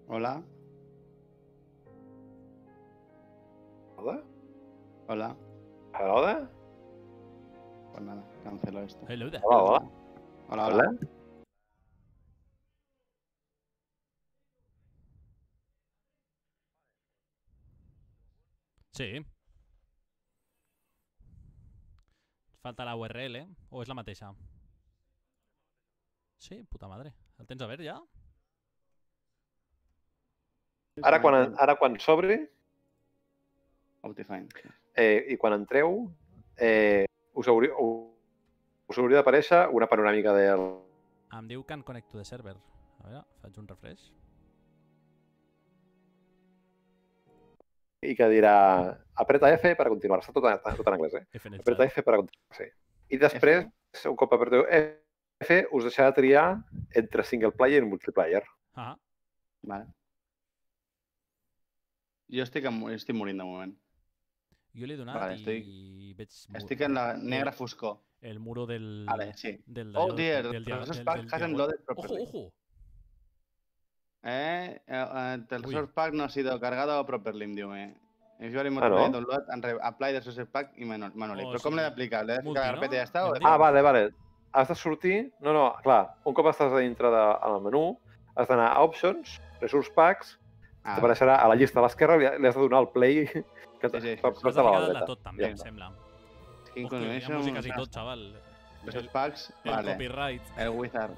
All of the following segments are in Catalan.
Hola. ¿Hola? Hola. ¿Hola? Pues nada, cancelo esto. Hello there. Hola, hola. Hola, hola. Sí. Falta la URL, o és la mateixa? Sí, puta madre. El tens a veure ja? Ara quan s'obri Optifine. i quan entreu, us hauria d'aparèixer una panoràmica del... Em diu Can Connect to the server. A veure, faig un refresh. i que dirà apreta F per a continuar. Està tot en anglès, eh? F en el Apreta chat. F per a continuar, sí. I després, un cop apreteu F, us deixarà triar entre single player i multiplayer. Ah, Vale. Jo estic morint de moment. jo l'he donat Vale, i veig... Estic en la negra foscor. El muro del... Vale, sí. Del Oh, dear, del the resource del pack hasn't diagonal. loaded properly. Ojo, ojo! El Uy. resource pack no ha sido cargado properly, em diu. If you are Ah, no? download and apply the resource pack i manually. Oh, Però com sí. l'he d'aplicar? L'he de Multi, ficar a la no? carpeta i ja està? Em O... diu. Ah, vale. Has de sortir... No, clar. Un cop estàs a dintre del menú, has d'anar a Options, Resource Packs, t'apareixerà a la llista a l'esquerra i li has de donar el play Sí. Has de ficar de tot, també, Ja em està. sembla. Skin Hòstia, hi ha Combination, músiques i tot, xaval. Resource packs, El vale. copyright. El Wizard.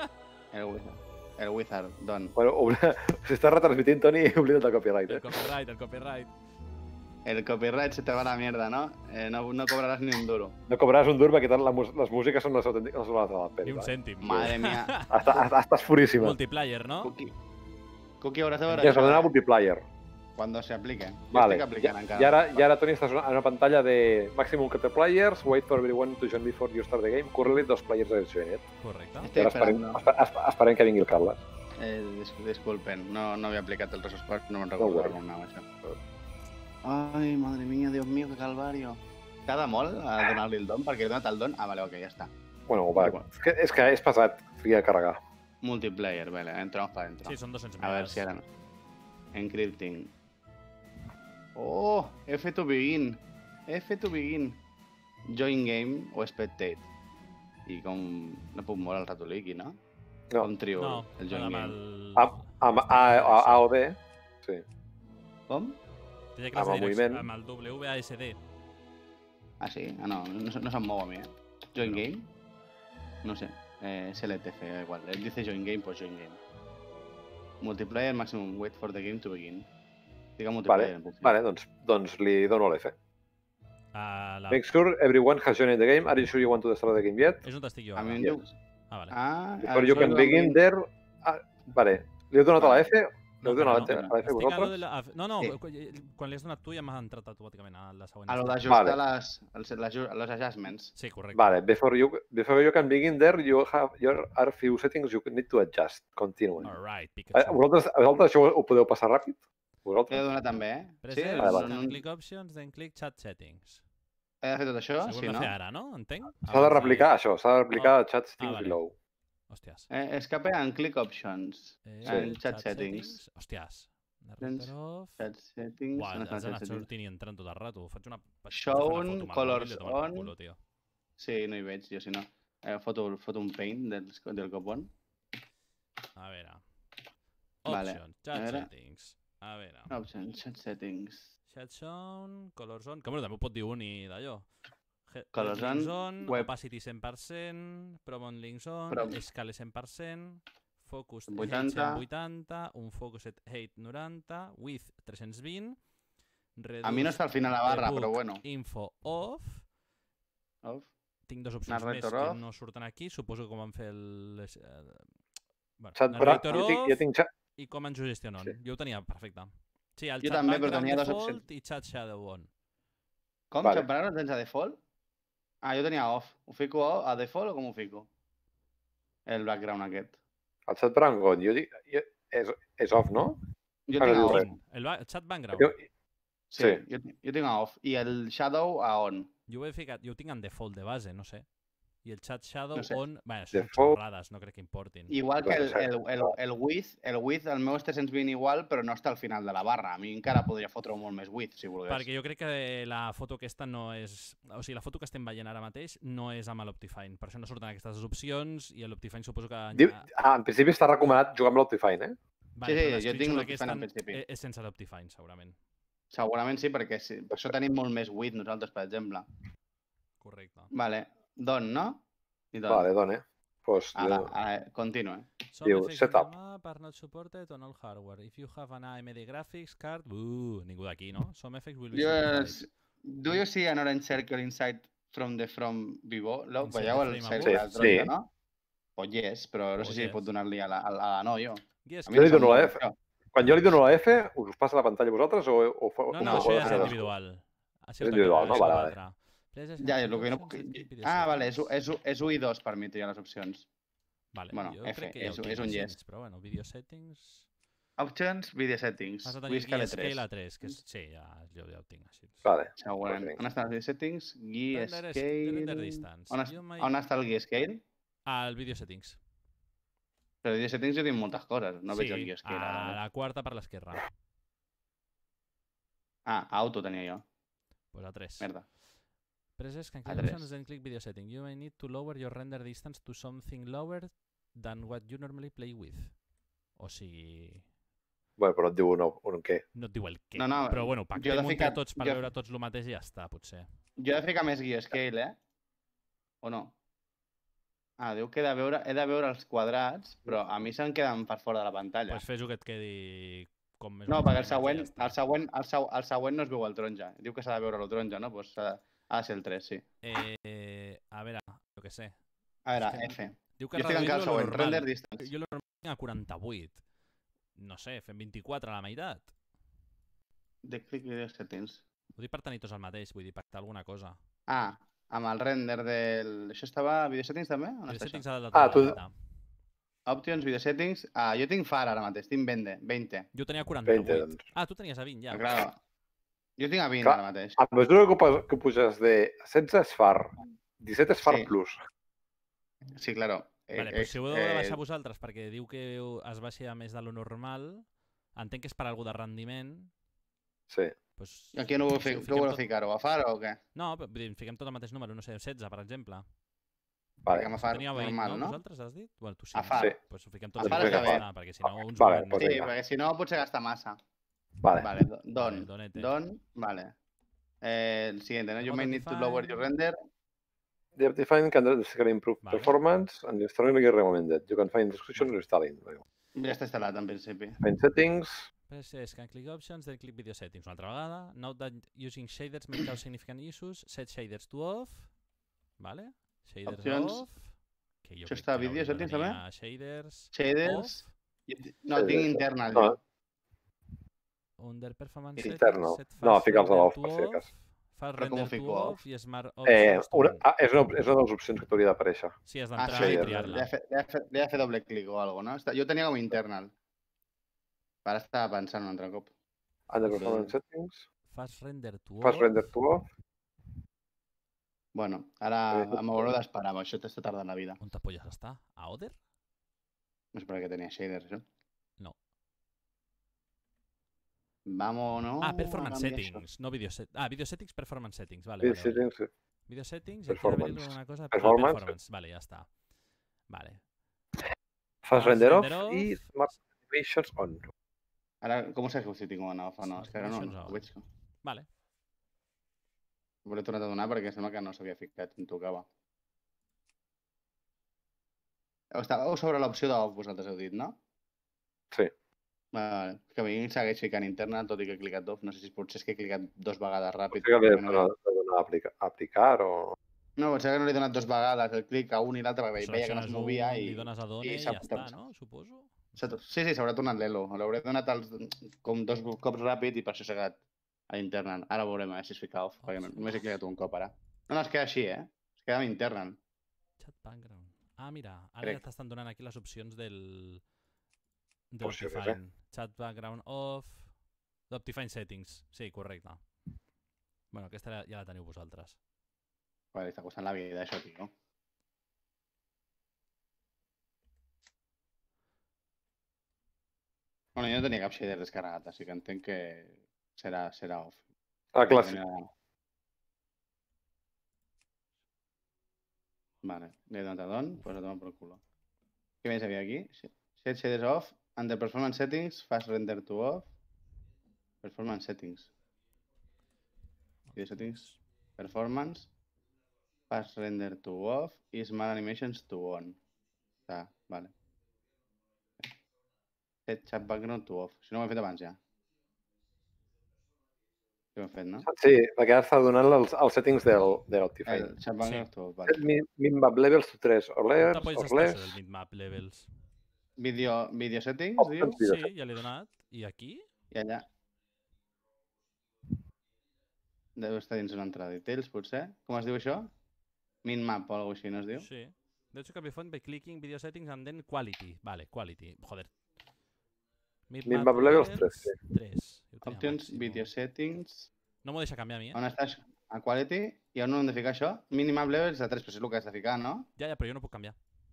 El Wizard, don. Bueno, si estàs retransmitint, Toni, oblida't del copyright, El copyright. El copyright se te va a la mierda, ¿no? No cobrarás ni un duro. No cobraràs un dur perquè les músiques són les autèntiques, no són les de la peli. Ni un cèntim. Madre mía. Estàs furíssima. Multiplayer, no? Cookie hauràs de veure Ja s'ha donat multiplayer. cuando se aplique. Vale. Estic aplicant encara. I ara, Toni, estàs en una pantalla de maximum 4 players, wait for everyone to join before you start the game, currently 2 players are joined. Correcte. Estic esperando. Esperem que vingui el Carles. Disculpen, no había aplicado el resource pack, no me'n recordo worries. nada, això. Ai, madre mía, Dios mío, que calvario. T'ha de molt a donar-li el don? Perquè he donat el don? Ah, vale, ok, ja està. Bueno, va, és que és pesat, fica a carregar. Multiplayer, vale, entramos para adentro. Sí, són 200 A ver si ahora no. Encrypting. Oh, F to begin. Join game o spectate. I com... No puc moure el ratolí aquí, no? No. Com trio No, el join game? Amb A o B, sí. Com? Té amb classe el direcció, moviment. amb el WASD. Ah, sí? Ah, no se'm mou a mi, Join game? No sé. SLTF, igual. Él dice join game, pues join game. Multiplayer maximum, wait for the game to begin. Diga multiplayer. Vale, doncs li dono l'F. La... Make sure everyone has joined the game. Are you sure you want to start the game yet? És on estic jo. A mi ara. em diu... Ah, vale. Before you can begin there... Vale. Li heu donat a la F? Li heu donat a la F Estic a lo vosaltres? de la... No, Sí. quan l'has donat tu ja m'ha entrat automàticament a la següent. A lo llista. d'ajustar los adjustments. Sí, correcte. Vale, before you can begin there, you are few settings you need to adjust. Continue. Alright, Pikachu. Vosaltres això ho podeu passar ràpid? He de Vosaltres? donar també, Sí? Present, Vale. click options, then click chat settings. He de fer tot això? Segur Sí, de no? fer ara, no? Entenc? S'ha de replicar això, s'ha de replicar chat settings vale. below. Hòsties. Escape and click options. En chat settings. Hòsties. Doncs, Narrator off. Chat settings. Uah, on has està d'anar chat settings? sortint i entrant tot el rato. Faig una... Shown, una foto amb el colors mòbil i a tomar per on. culo, tio. Sí, no hi veig, jo si no. Foto un paint del copon. A veure. Vale, Options, chat a veure. settings. A veure. Options, chat settings. Chat zone, colors on... Que bueno, també ho pot dir un i d'allò. Colors Links on, on, web. opacity 100%, promo links on, Prom. scale 100%, focus 80. 180, un focus height 90, width 320, A mi no està al final la barra, debug però bueno. info off. Off. Tinc dues opcions més Narrator que off. no surten aquí. Suposo que com van fer el... Bueno, Chat narrator jo tinc chat... i com ens ho gestionen. Sí. Jo ho tenia perfecte. Sí, el Jo chat també, però background tenia dues default opcions. i chat shadow on. Com? Vale. Chat background tens a default? Ah, jo tenia off. Ho fico a default o com ho fico? El background aquest. El chat background, és off, no? Jo Ah, tinc a no diu off. res. El chat background. Sí, Sí. jo tinc a off. I el shadow a on. Jo ho he ficat, jo ho tinc en default de base, no sé. i el chat shadow No sé. on... Bé, són Default. xorrades, no crec que importin. Igual que Bueno, el width, el meu és 320 igual, però no està al final de la barra. A mi encara podria fotre molt més width, si volgués. Perquè jo crec que la foto aquesta no és... O sigui, la foto que estem veient ara mateix no és amb l'Optifine. Per això no surten aquestes opcions i l'Optifine suposo que... En principi està recomanat jugar amb l'Optifine, eh? Vale, Sí, però jo tinc l'Optifine l'Optifine al principi. és sense l'Optifine, segurament. Segurament sí, perquè per això tenim molt més width nosaltres, per exemple. Correcte. Vale, Don, no? I Don. Vale, dona. Pues, Continua. Some Diu, effects in the setup. map are not supported on all hardware. If you have an AMD graphics card... ningú d'aquí, no? Some effects will be simplified. Do you see an orange circle inside from Vivo? Inside Veieu the el frame circle above? taronja, Sí. no? Pues yes, però no sé si yes. pot donar-li a la no, jo. Yes, A mi Jo em li dono sembla la molt F. això. Quan jo li dono la F, us passa la pantalla a vosaltres o No, ho això podeu ja és fer individual. Això És individual, no? Vale, vale. Ja, el que no puc... vale, és 1 i 2 per mi triar les opcions. Vale, Bueno, jo F, crec que ja ho és tinc un així, yes. però bueno, video settings... Options, video settings. Has de tenir Wiscale Scale 3. a 3, que sí, jo ho tinc així. Vale. Segurament. Perfecte. On estan els video settings? Guia Render scale... distance. On està el guia scale? Al video settings. Però video settings jo tinc moltes coses, no veig el guia scale a ara. la quarta per l'esquerra. Auto tenia jo. Pues a 3. Merda. Presses can A click tres. options then click video setting. You may need to lower your render distance to something lower than what you normally play with. O sigui... Bueno, però et diu un què. No et diu el què. No, no, però bueno, jo he pactem de entre ficar- tots per jo- veure tots el mateix i ja està, potser. Jo he de ficar més guia scale, O no? Diu que he de veure els quadrats, però a mi se'm queden per fora de la pantalla. Pues fes-ho que et quedi com més... No, o menys perquè el imatge i ja següent, està. el següent no es veu el taronja. Diu que s'ha de veure el taronja, no? Pues ha de ser el 3, sí. A veure, jo què sé. A veure, És que F. Diu que Jo estic encara al reduir-lo lo següent, render normal. distance. Jo lo normal tinc a 48. No sé, fem 24 a la meitat. De click video settings. Ho dic per tenir tots el mateix, vull dir, pactar alguna cosa. Amb el render del... Això estava a video settings també? On Video està settings això? ha de la tu- dreta. Options, video settings... jo tinc far ara mateix, tinc 20. Jo tenia 20, 48. doncs. Tu tenies a 20 ja. Claro. Jo tinc a 20 Clar. ara mateix. A mesura que puges de 16 és far, 17 és far Sí. plus. Sí, claro. Vale, pues si ho heu de baixar vosaltres perquè diu que es baixi a més de lo normal, entenc que és per algú de rendiment. Sí. Pues, Aquí no ho si ho què fiquem voleu tot- ficar-ho? A far o què? No, però vull dir, fiquem tot el mateix número, no sé, 16, per exemple. Vale. Fiquem a far Tenia 20, normal, no? Vosaltres has dit? Bueno, tu sí. A far. Sí. Pues ho fiquem A tot far igual, està bé. perquè si no uns Vale, volen- pues Sí, vinga. perquè si no potser gasta massa. Vale. Vale, Don. Vale, donete. Don, vale. El siguiente, ¿no? You may need to Modify. lower your render. The Optifine can drastically improve Vale. performance and is strongly recommended. You can find description installing. Ja està instal·lat en principi. Find settings. Presses can click options, then click video settings. Una altra vegada. Note that using shaders may cause significant issues. Set shaders to off. Vale? Shaders Opcions. off. Que jo Això crec està a que video l'hauria de settings, tenir també? a Shaders. Shaders. Off. No, tinc Shaders. internal. No, jo. Under performance Internal. settings. Set No, fast fica'ls a render l'off, to per si de off, cas. Fast Però com ho render to fico a off i smart options to on. És una de les opcions que t'hauria d'aparèixer. Sí, has Ah, d'entrar sí, i shaders, li triar-la. he de fer doble clic o alguna cosa, no? Jo tenia com internal. Ara estava pensant un altre cop. Under performance settings. Fast render to Fast off. render to off. Bueno, ara m'hauré d'esperar, això t'està tardant la vida. On te polles està? A Oder? No sé per què tenia shaders, això. No. Vámonos. Performance a canviar settings, no video settings. Video settings, performance settings. Vale, Video vale, vale. settings. Video settings, y aquí Performance. abrir una cosa. Performance. Performance. Vale, ya está. Vale. Fast render off render i off. smart animations on. Ara, com ho sé si tinc on off o no? És que ara no ho veig. Vale. Ho he tornat a donar perquè sembla que no s'havia ficat on tocava. Estàveu sobre l'opció d'off, vosaltres heu dit, no? Sí. Vale. És que a mi em segueix ficant interna, tot i que he clicat off. No sé si potser és que he clicat 2 vegades ràpid. Potser que perquè li he donat a aplicar o... No, potser que no li he donat 2 vegades el clic a un i l'altre perquè veia que no es Selecciones movia un, i... li dones a done i s'ha ja està, portat. no? Suposo. Sí, s'haurà tornat l'elo. L'hauré donat com 2 cops ràpid i per això s'ha quedat a internal. Ara veurem si es fica off, perquè només he clicat un cop ara. No, es queda així, Es queda amb internal. Chat background. Mira, ara Crec. ja t'estan donant aquí les opcions del Pues sí, Optifine. Chat background off, d'Optifine settings. Sí, correcte. Bueno, aquesta ja la teniu vosaltres. Vale, està costant la vida, això, tio. Bueno, jo no tenia cap shader descarregat, així que entenc que serà off. Ah, clàssic. Vale, le he donat a don, pues a tomar por culo. Què més havia aquí? Set shaders off, under performance settings, fast render to off, performance settings. Video settings, performance, fast render to off i smart animations to on. Ah, vale. Set chat background to off. Si no ho he fet abans ja. Què ho hem fet, no? Sí, perquè ara està donant els settings de l'Optifine. El chat background to off, Set vale. minmap levels to 3 or On less, t'apoyes or està less. això del bitmap levels? Video settings, Options. dius? Sí, ja l'he donat. I aquí? I allà. Deu estar dins una entrada. Details, potser? Com es diu això? Minmap o alguna cosa així, no es diu? Sí. De hecho, can be found by clicking video settings and then quality. Vale, quality. Joder. Minmap levels 3, sí. 3. Options, video settings... No m'ho deixa canviar a mi, On està això? A quality? I on hem de ficar això? Minimap levels de 3, però és el que has de ficar, no? Ja, però jo no puc canviar.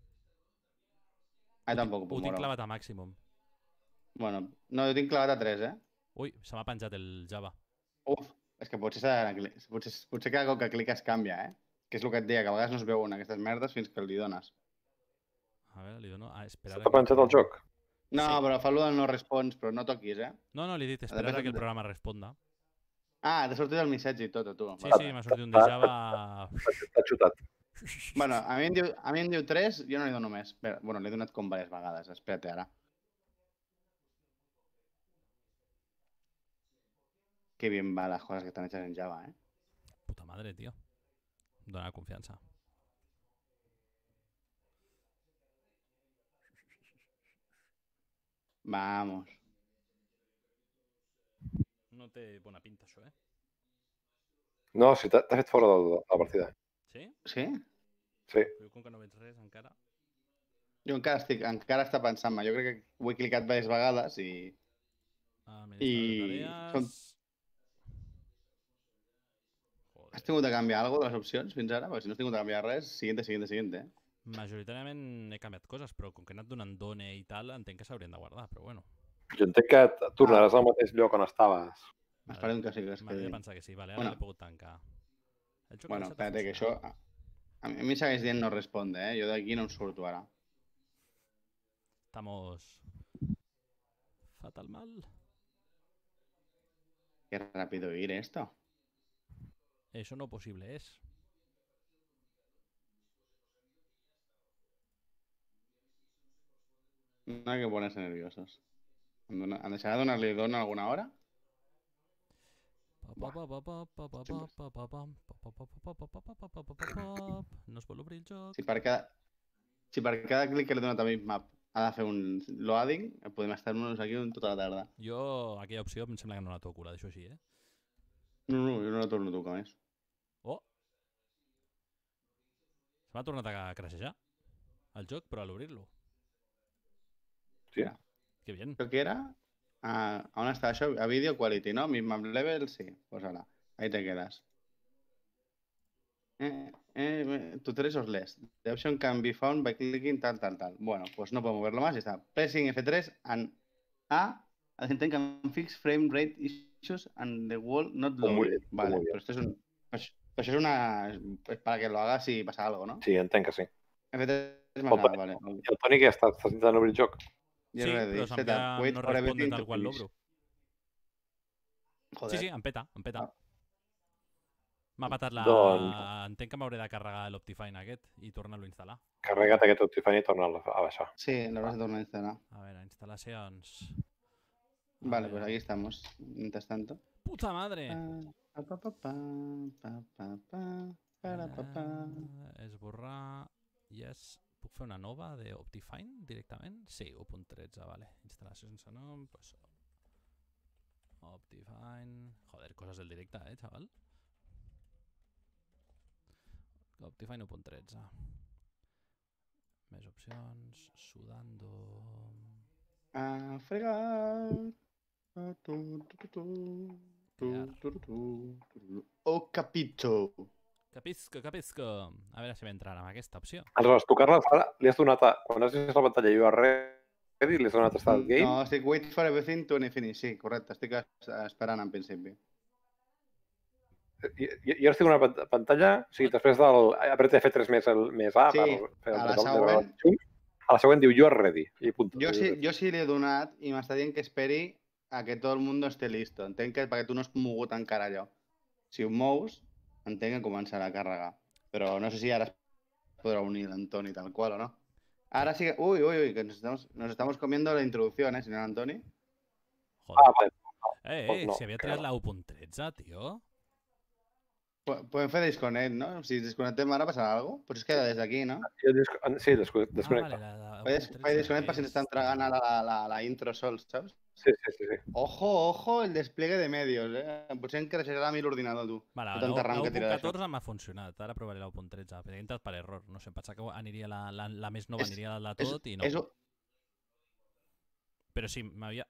Ah, tampoc ho Ho puc tinc moure. clavat a màximum. Bueno, no, jo tinc clavat a 3, Ui, se m'ha penjat el Java. Uf, és que potser s'ha de... Potser cada cop que cliques canvia, Que és el que et deia, que a vegades no es veuen aquestes merdes fins que li dones. A veure, li dono... Ah, esperar... S'ha penjat el joc? No, Sí. però fa del no respons, però no toquis, No, li he dit esperar a que el programa responda. Ah, t'ha sortit el missatge i tot, a tu. Sí, sí, m'ha sortit un de Java... T'ha xutat. Bueno, a mi em diu 3, jo no li dono més. Espera, bueno, l'he donat com diverses vegades, espera't ara. Qué bien va las cosas que están hechas en Java, Puta madre, tío. Dona confiança. Vamos. No té bona pinta, això, No, si t'ha fet fora de la partida. Sí? Sí? Sí. Però com que no veig res encara... Jo encara està pensant-me. Jo crec que ho he clicat diverses vegades i... Administrador de tarees... Joder. Has tingut de canviar alguna de les opcions fins ara? Perquè si no has tingut de canviar res, siguiente. Majoritàriament he canviat coses, però com que he anat donant done i tal, entenc que s'haurien de guardar, però bueno. Jo entenc que tornaràs al mateix lloc on estaves. Esperem que sí, que es M'hauria quedi. de pensar que sí, vale, ara Bueno. l'he pogut tancar. El joc Bueno, ha deixat de espérate, que això... funcionar. A mi segueix dient no responde, Jo d'aquí no em surto ara. Estamos... fatal mal. Qué rápido ir esto. Eso no posible es. No hay que ponerse nerviosos. ¿Han deixat de donar-li dona alguna hora? No es vol obrir el joc. Si per cada clic que li he donat a Bitmap ha de fer un loading, podem estar-nos aquí tota la tarda. Jo, aquella opció em sembla que no la toco, la deixo així, No, jo no la torno a tocar més. Oh! Se m'ha tornat a crashejar el joc, però a l'obrir-lo. Sí. Que bien. Això què era? On està això? A Video Quality, no? Bitmap Level, sí. Pues ahora, ahí te quedas. Tu 3 os less. The option can be found by clicking tal. Bueno, pues no puedo moverlo más y está. Pressing F3 and A can fix frame rate issues and the wall not loading. Vale, pero esto es un... Pues eso es una... Es para que lo hagas si pasa algo, ¿no? Sí, entenc que sí. F3 más A, vale. I el Toni, que està intentant obrir el joc? Sí, però se'm no responde tal qual l'obro. Joder. Sí, em peta. M'ha patat la... Doncs- Entenc que m'hauré de carregar l'Optifine aquest i tornar-lo a instal·lar. Carrega't aquest Optifine i torna'l a baixar. Sí, lo vas a tornar a instalar. A veure, instal·lacions... Vale, pues aquí estamos. Mientras tanto. Puta madre! Esborrar... Yes. Puc fer una nova d'Optifine directament? Sí, 1.13, vale. Instal·lació sense nom, pues... Optifine... Joder, coses del directe, xaval? Optifine 1.13. Més opcions... Sudando... A fregar. Oh, capito. Capisco. A veure si m'entrarà amb aquesta opció. Aleshores, tocar-les ara, li has donat a... Quan has vist la pantalla URL, Què dir? Li has donat start game? No, estic wait for everything to finish. Sí, correcte, estic esperant en principi. Jo estic en una pantalla, o sigui, després del... Apreta F3 més A Sí, per fer a el la resol de següent, a la següent diu you are ready. I punt. jo sí li he donat i m'està dient que esperi a que tot el mundo esté listo. Entenc que perquè tu no has mogut encara allò. Si ho mous, entenc que començarà a carregar. Però no sé si ara es podrà unir l'Antoni tal qual o no. Ahora sí que... Uy, que nos estamos comiendo la introducción, señor Antoni. Joder. Vale. Pues no, Oh, si havia triat la 1.13, tio. Podem fer disconnect, no? Si desconnectem ara passarà alguna cosa? Pues es queda des d'aquí, no? Sí, desconnecta. Vale, la Fai disconnect per si ens estan tragant la intro sols, saps? Sí. Ojo, el despliegue de medios, Potser em creixerà a mi l'ordinador, tu. Vale, De tanta RAM que tira d'això. 1.14 m'ha funcionat, ara provaré la 1.13, perquè he entrat per error, no sé, pensava que aniria la més nova, aniria la de tot i no. Però sí, m'havia...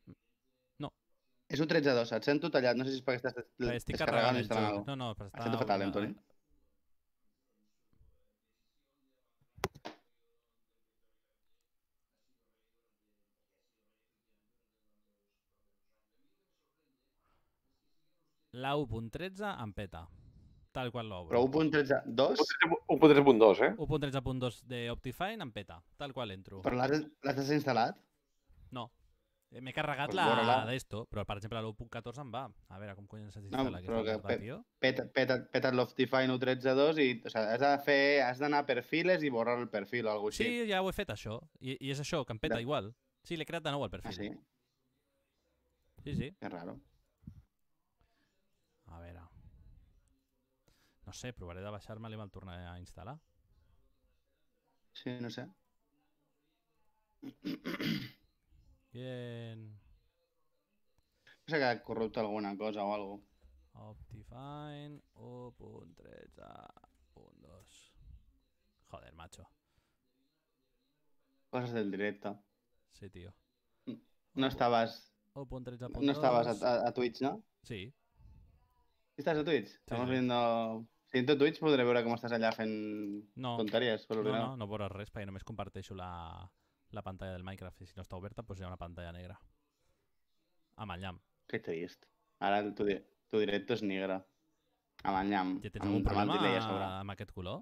És un 13.2, et sento tallat, no sé si és perquè estàs Estic descarregant carregant o el instal·lant joc. alguna No, cosa. però Et sento fatal, Antoni. La 1.13 em peta, tal qual Però l'obro. 1.13.2, 1.13.2, 1.13.2 de Optifine em peta, tal qual entro. però l'has desinstal·lat? No, m'he carregat Pues la borra-la. d'esto, però per exemple l'1.14 em va. A veure, com collons s'ha No, d'instal·lar però aquesta que merda, tio? peta't l'Optifine 1.13.2 i, o sigui, has d'anar a perfiles i borrar el perfil o alguna cosa Sí, així. ja ho he fet, això. I és això, que em peta igual. Sí, l'he creat de nou el perfil. Ah, sí? Sí. Que raro. A veure. No sé, provaré de baixar-me i me'l tornaré a instal·lar. Sí, no sé. Bien. No sé que ha corrupte alguna cosa o alguna cosa. Optifine 1.13.2. Joder, macho. Cosas del directo. Sí, tío. No estabas... 1.13.2. No estabas a Twitch, ¿no? Sí. ¿Estás a Twitch? Estamos sí. viendo... Si entro a Twitch podré veure com estàs allà fent tonteries per l'ordinador. No veuràs res, perquè només comparteixo la pantalla del Minecraft i si no està oberta, doncs hi ha una pantalla negra. Amb el llamp. Que trist. Ara tu directo és negre. Amb el llamp. Ja tens algun Amb el problema delay a sobre. amb aquest color?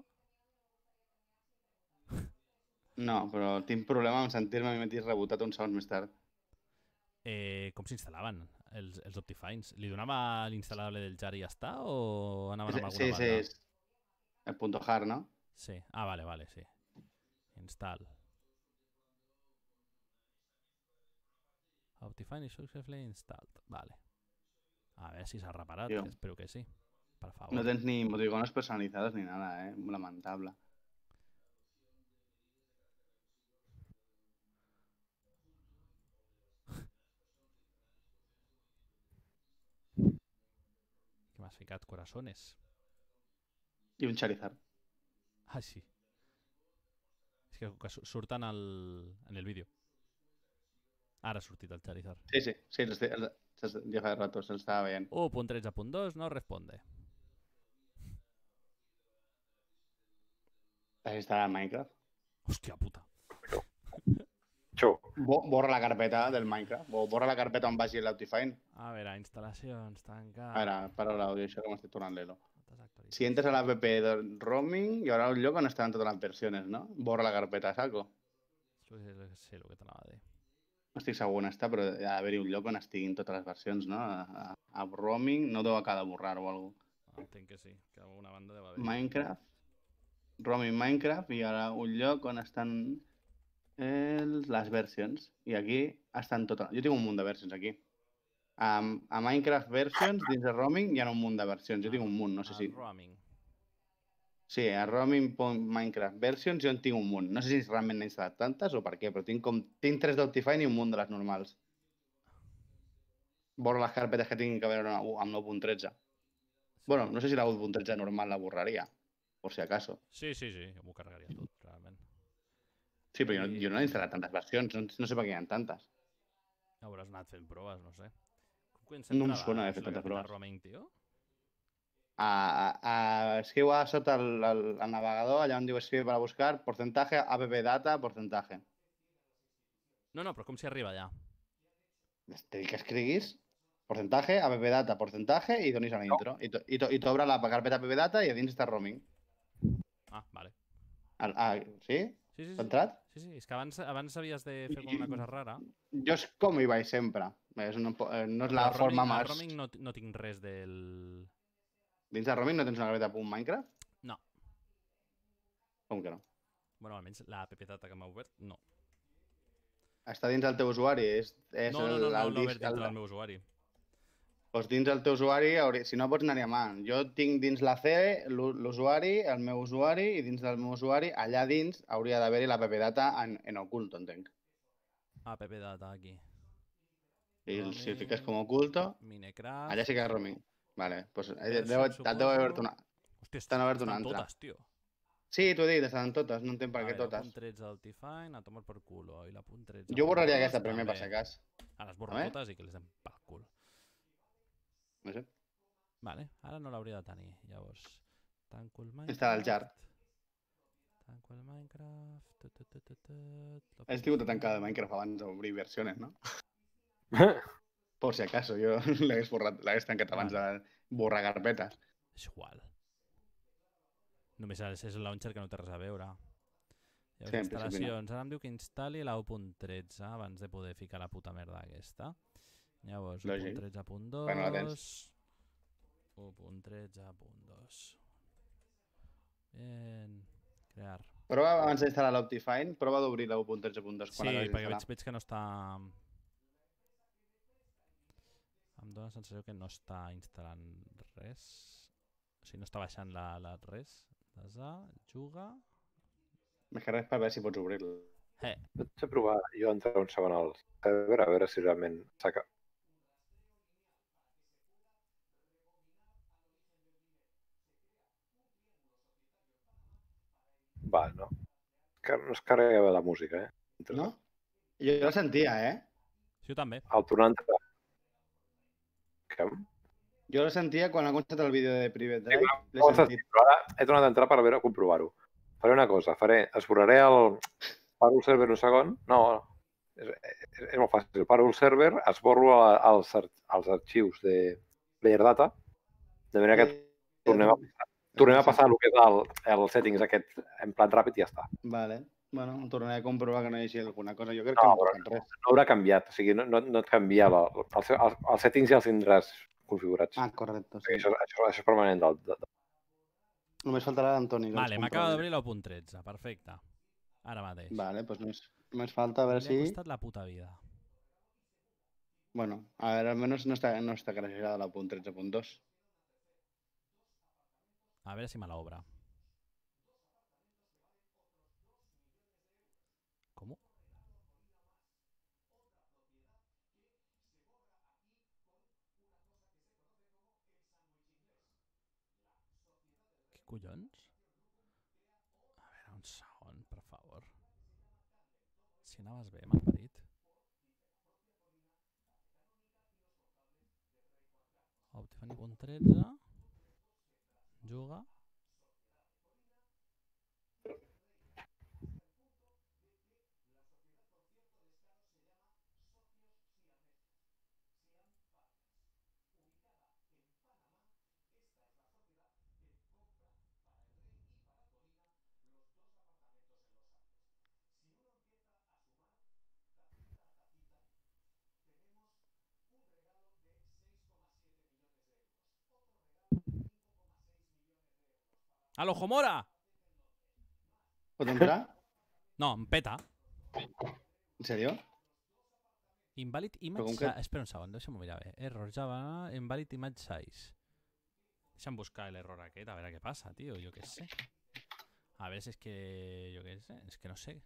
No, però tinc problema amb sentir-me a mi mateix rebotat uns segons més tard. Com s'instal·laven els Optifines? Li donava l'instal·lable del jar i ja està? O anaven amb alguna banda? Sí. El punto hard, no? Sí. Ah, vale, sí. Install. Optifine is successfully installed. Vale. A veure si s'ha reparat, que espero que sí. Per favor. No tens ni emoticones personalitzades ni nada, Lamentable. Que m'has ficat corazones. I un Charizard. Ah, sí. És que surt en el vídeo. Ara ha sortit el Charizard. Sí. Ja fa rato se'l estava veient. 1.13.2 no responde. Has instal·lat Minecraft? Hòstia puta. Borra la carpeta del Minecraft. O borra la carpeta on vagi l'Optifine. A veure, instal·lacions, tancar... A veure, para l'àudio, això que m'estic tornant l'elo. Si entres a l'app de roaming, hi haurà un lloc on estaran totes les versions, no? Borra la carpeta a saco. Sí, el que t'anava a dir. No estic segur on està, però hi ha d'haver-hi un lloc on estiguin totes les versions, no? A roaming no deu acabar de borrar o alguna cosa. Entenc que sí, que alguna banda deu haver. Minecraft. Roaming Minecraft i hi haurà un lloc on estan les versions. I aquí estan totes... Jo tinc un munt de versions aquí. A Minecraft versions, dins de roaming, hi ha un munt de versions. Jo tinc un munt, no sé si... Roaming. Sí, a roaming.minecraft versions jo en tinc un munt. No sé si realment n'he instal·lat tantes o per què, però tinc 3 d'Optifine i un munt de les normals. Borro les carpetes que tinguin que veure amb 9.13. Bueno, no sé si la 1.13 normal la borraria, por si acaso. Sí, m'ho carregaria tot, realment. Sí, però jo no he instal·lat tantes versions, no sé per què hi ha tantes. Hauràs anat fent proves, no sé. No em sona haver fet tantes proves. Roaming, tio? Escriu a sota el navegador, allà on diu escribe para buscar, porcentaje, app data, porcentaje. No, però com s'hi arriba allà? Te dic que escriguis porcentaje, appdata, porcentaje i donis a la intro. I t'obre la carpeta appdata i a dins està roaming. Ah, vale. Sí? Sí, T'ha entrat? Sí, és que abans havies de fer com una cosa rara. Jo és com hi vaig sempre. No és la Però forma a més... roaming no tinc res del... Dins de roaming no tens una carpeta .minecraft? No. Com que no? Bueno, almenys la app-data que m'ha obert, no. Està dins del teu usuari. No l'he obert dintre del meu usuari. Doncs dins el teu usuari, si no pots anar-hi a mà. Jo tinc dins la C l'usuari, el meu usuari, i dins del meu usuari, allà dins, hauria d'haver-hi la appdata en oculto, entenc. App-data, aquí. I si ho fiques com oculto, Minecraft... allà sí que és roaming. Vale, doncs Version, et deu haver una... Hòstia, t'han obert una estan altra. totes, tio. Sí, t'ho he dit, estan totes, no entenc per què totes. 10.13 al T-Fine, a tomar per culo. I la .13... Jo borraria aquesta primer, per si cas. Ara les borro totes i que les dem pel cul. No sé. Vale, ara no l'hauria de tenir. Llavors, tanco el Minecraft... Instal·la el jar. Tanco el Minecraft... Has tingut de tancar el Minecraft abans d'obrir versions, no? Por si acaso, jo l'hagués tancat abans de borrar carpetes. És igual. Només és el launcher que no té res a veure. Llavors, instal·lacions. Ara em diu que instal·li la 1.13 abans de poder ficar la puta merda aquesta. Llavors, 1.13.2... Bueno, la tens. 1.13.2. Bien. Crear. Prova abans d'instal·lar l'Optifine, prova d'obrir la 1.13.2. Sí, perquè veig que no està... Em dóna la sensació que no està instal·lant res. O sigui, no està baixant res. Juga... Més que res per veure si pots obrir-lo. Vaig a provar jo entrar un segon al server a veure si realment s'ha... Va, no. No es carregava la música, No? Jo la sentia, Sí, jo també. Al tornar a entrar... Què? Jo la sentia quan ha començat el vídeo de Private Drive. L'he sentit. Però ara he tornat a entrar per veure comprovar-ho. Faré una cosa, esborraré el... Paro el server un segon. No, és molt fàcil. Paro el server, esborro els arxius de Player Data, de manera que tornem a passar el que és el settings aquest en plan ràpid i ja està. Vale. Bueno, tornaré a comprovar que no hi hagi alguna cosa. Jo crec que no ha passat res. No haurà canviat, o sigui, no et canvia els settings ja els tindràs configurats. Ah, correcte. Sí. Això és permanent. Només faltarà l'Antoni. Vale, m'acaba d'obrir l'1.13, perfecte. Ara mateix. Vale, doncs només falta a veure si... Li ha costat la puta vida. Bueno, a veure, almenys no està crashada la .13.2. A veure si me l'obre. ¿Cómo? Què collons? A veure, un segon, per favor. Si anaves bé, malparit. Optifine 13. Juga. ¡A lo Homora! Pot entrar? No, em peta. En sèrio? Invalid image size. Espera un segon, deixa'm mirar bé. Error Java, invalid image size. Deixa'm buscar l'error aquest, a veure què passa, tio. Jo què sé. A veure si és que... Jo què sé, és que no sé.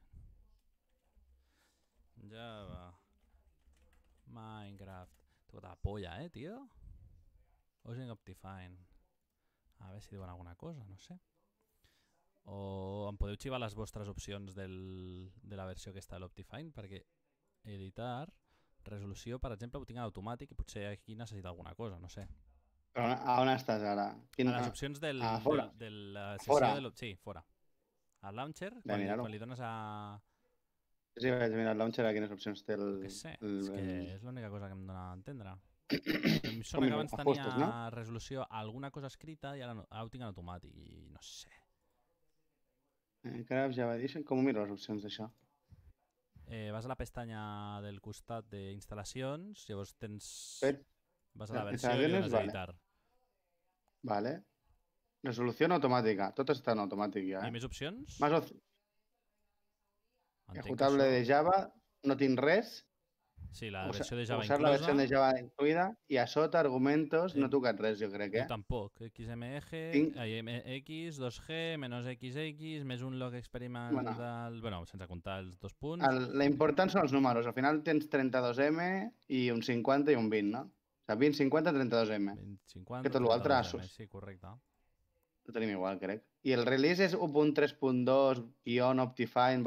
Java. Minecraft. Tota la polla, tio. Using Optifine. A veure si diuen alguna cosa, no sé. O em podeu xivar les vostres opcions de la versió aquesta de l'Optifine, perquè editar, resolució, per exemple, ho tinc en automàtic i potser aquí necessita alguna cosa, no sé. Però a on estàs ara? A les opcions de la sessió fora. de l'Optifine. Sí, fora. Al launcher, quan li dones a... Sí, vaig mirar el launcher a quines opcions té el... Què sé, el- és que el- és l'única cosa que em dona a entendre. Em Com sona que abans tenia ajustes, no? resolució a alguna cosa escrita i ara ho tinc en automàtic i no sé. Encara Java Edition, com ho miro les opcions d'això? Vas a la pestanya del costat d'instal·lacions, llavors tens... Per- Vas a la versió i li Instalaciones, dones a vale. editar. Vale. Resolució automàtica. Tot està en automàtic ja, I més opcions? Más Entenc que ejecutable això... de Java, no tinc res. Sí, la versió de Java Usar la inclosa. versión de Java incluida y a sota argumentos no tocat res, jo crec, Jo tampoc. XMG, Tinc- X, 2G, menos XX, més un log experimental... Bueno, sense comptar els 2 punts. La important són els números. Al final tens 32M i un 50 i un 20, no? O sigui, 20, 50, 32M. 20, 50, Que tot l'altre 32M, Asus. sí, correcte. Ho tenim igual, crec. I el release és 1.3.2 Optifine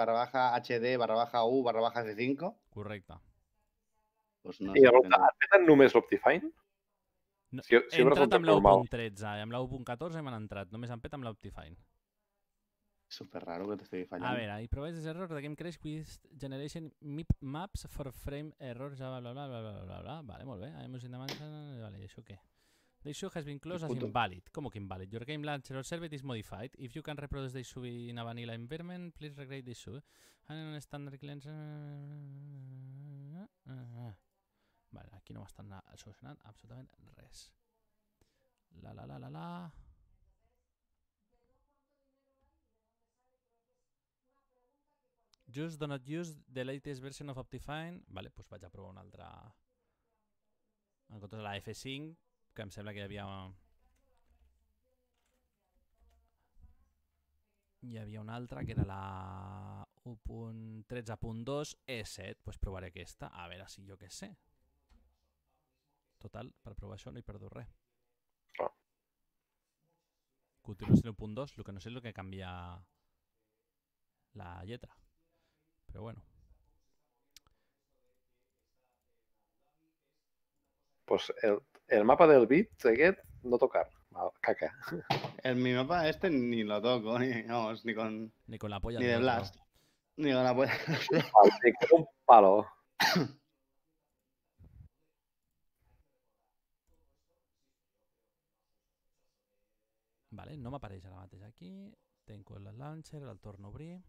/HD/U C5. Correcte. Pues no I sé, admeten només l'Optifine? No, Si he obres un entrat amb text normal. l'1.13 i amb l'1.14 m'han entrat. Només han pet amb l'Optifine. Super raro que t'estigui fallant. A veure, it provides error the game crash with generation MIP maps for frame errors, bla bla bla bla bla bla bla. Vale, molt bé. I'm using the vale, això què? The issue has been closed as invalid. ¿Cómo que invalid? Your game launcher or server is modified. If you can reproduce the issue in a vanilla environment, please recreate the issue. And on standard clients... Vale, aquí no m'estan solucionant absolutament res. La. Just do not use the latest version of Optifine. Vale, doncs vaig a provar una altra... En comptes de la F5, que em sembla que hi havia... Hi havia una altra, que era la 1.13.2 E7. Doncs provaré aquesta, a veure si jo què sé. Total, per provar això no hi perdo res. Continuo sent 1.2, el que no sé és el que canvia la lletra. Però bueno. Pues el mapa del bit aquest no tocar. Caca. Mi mapa ni lo toco, ni con... Ni con la polla Ni de otro. Blast. Ni con la polla. Un palo. Vale, no m'apareix ara mateix aquí. Tenco el launcher, el torno a obrir.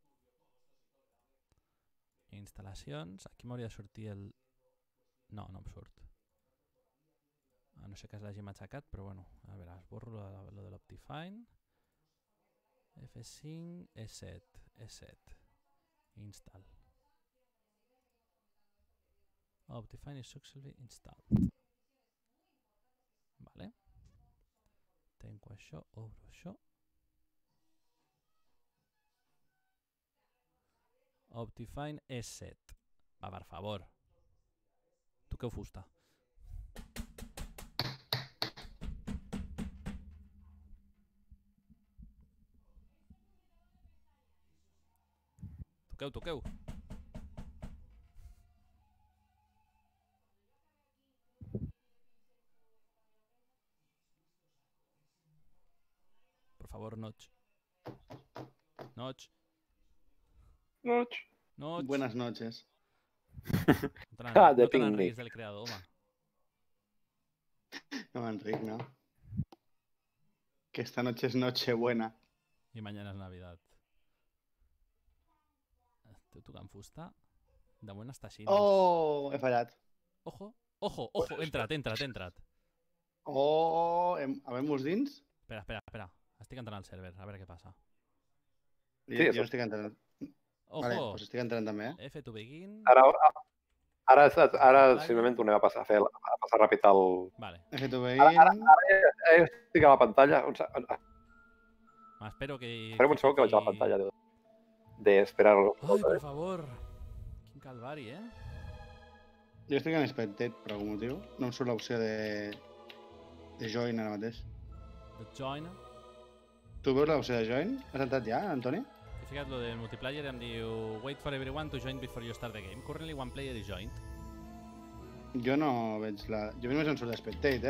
Instal·lacions. Aquí m'hauria de sortir el... No, no em surt. A no ser que l'hagi matxacat, però bueno. A veure, esborro lo de l'Optifine. F5, E7. Install. Optifine is successfully installed. Vale. Tenco això, obro això. Optifine E7. Va, per favor. Toqueu fusta. Toqueu. Por favor, Notch. Buenas noches. No de te picnic. n'enriguis del creador, home. No m'enric, no? Que esta noche es Nochebuena. I mañana és Navidad. Estic tocant fusta. De moment està així. Oh, he fallat. Ojo. He entrat. Oh, habemos dins? Espera. Estic entrant al server, a veure què passa. Jo no estic entrant. Ojo. Vale, doncs estic entrant també, F to begin. Ara simplement tornem a passar ràpid el... Vale. He to begin. Ara estic a la pantalla. Espero que... Farem un segon que vaig a la pantalla d'esperar-lo. Ai, per favor. Quin calvari, eh? Jo estic en Spectate per algun motiu. No em surt l'opció de Join ara mateix. The join. Tu veus l'opció de Join? Has entrat ja, Antoni? He ficat lo del multiplayer i em diu wait for everyone to join before you start the game. Currently one player is joined. Jo no veig la... Jo només em surt de Spectate,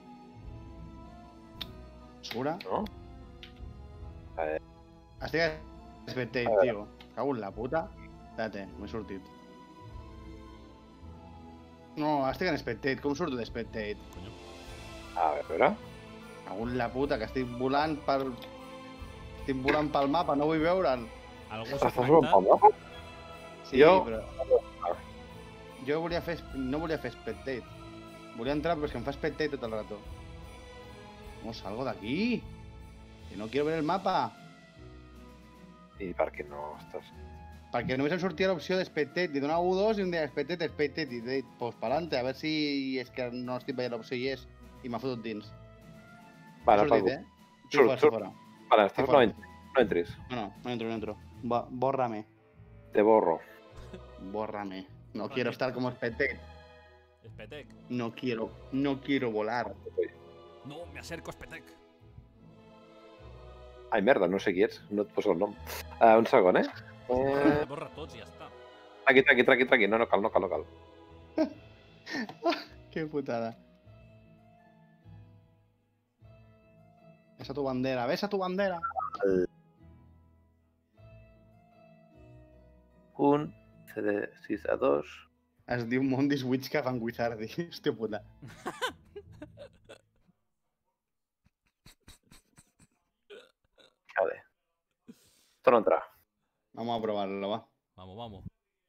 Segura? No? Estic a Spectate, tio. Cago en la puta. Espérate, m'he sortit. No, estic en Spectate. Com surto de Spectate? Conyo. A veure... Agut la puta, que estic volant per... Estic volant pel mapa, no vull veure'l. Algú s'ha Estàs volant pel connectat? mapa? Sí, Jo- però... Jo no volia fer Spectate. Volia entrar, però és que em fa Spectate tot el rato. ¿Cómo salgo de aquí? Que no quiero ver el mapa. I per què no estàs... Perquè només em sortia l'opció de Spectate. Li donava U2 i em deia Spectate. I deia, pues pa'lante, a veure si és que no estic veient l'opció i és. I m'ha fotut dins. Vale, M'ha sortit, eh? Surt, Estic fora. Vale, estàs fora. no entris. No entro. Bórrame. Te borro. Bórrame. No quiero estar como Spectate. Spetec. No quiero volar. No, me acerco a Spetec. Ai, merda, no sé qui ets. No et poso el nom. Un segon, eh? Borra tots i ja està. Tranqui. No cal. Qué putada. Besa tu bandera. Un CD6A2. Es diu Mondis Witchcraft and Wizardy. Hòstia puta. Vale. Torna a entrar. Vamos a probarlo, va. Vamos.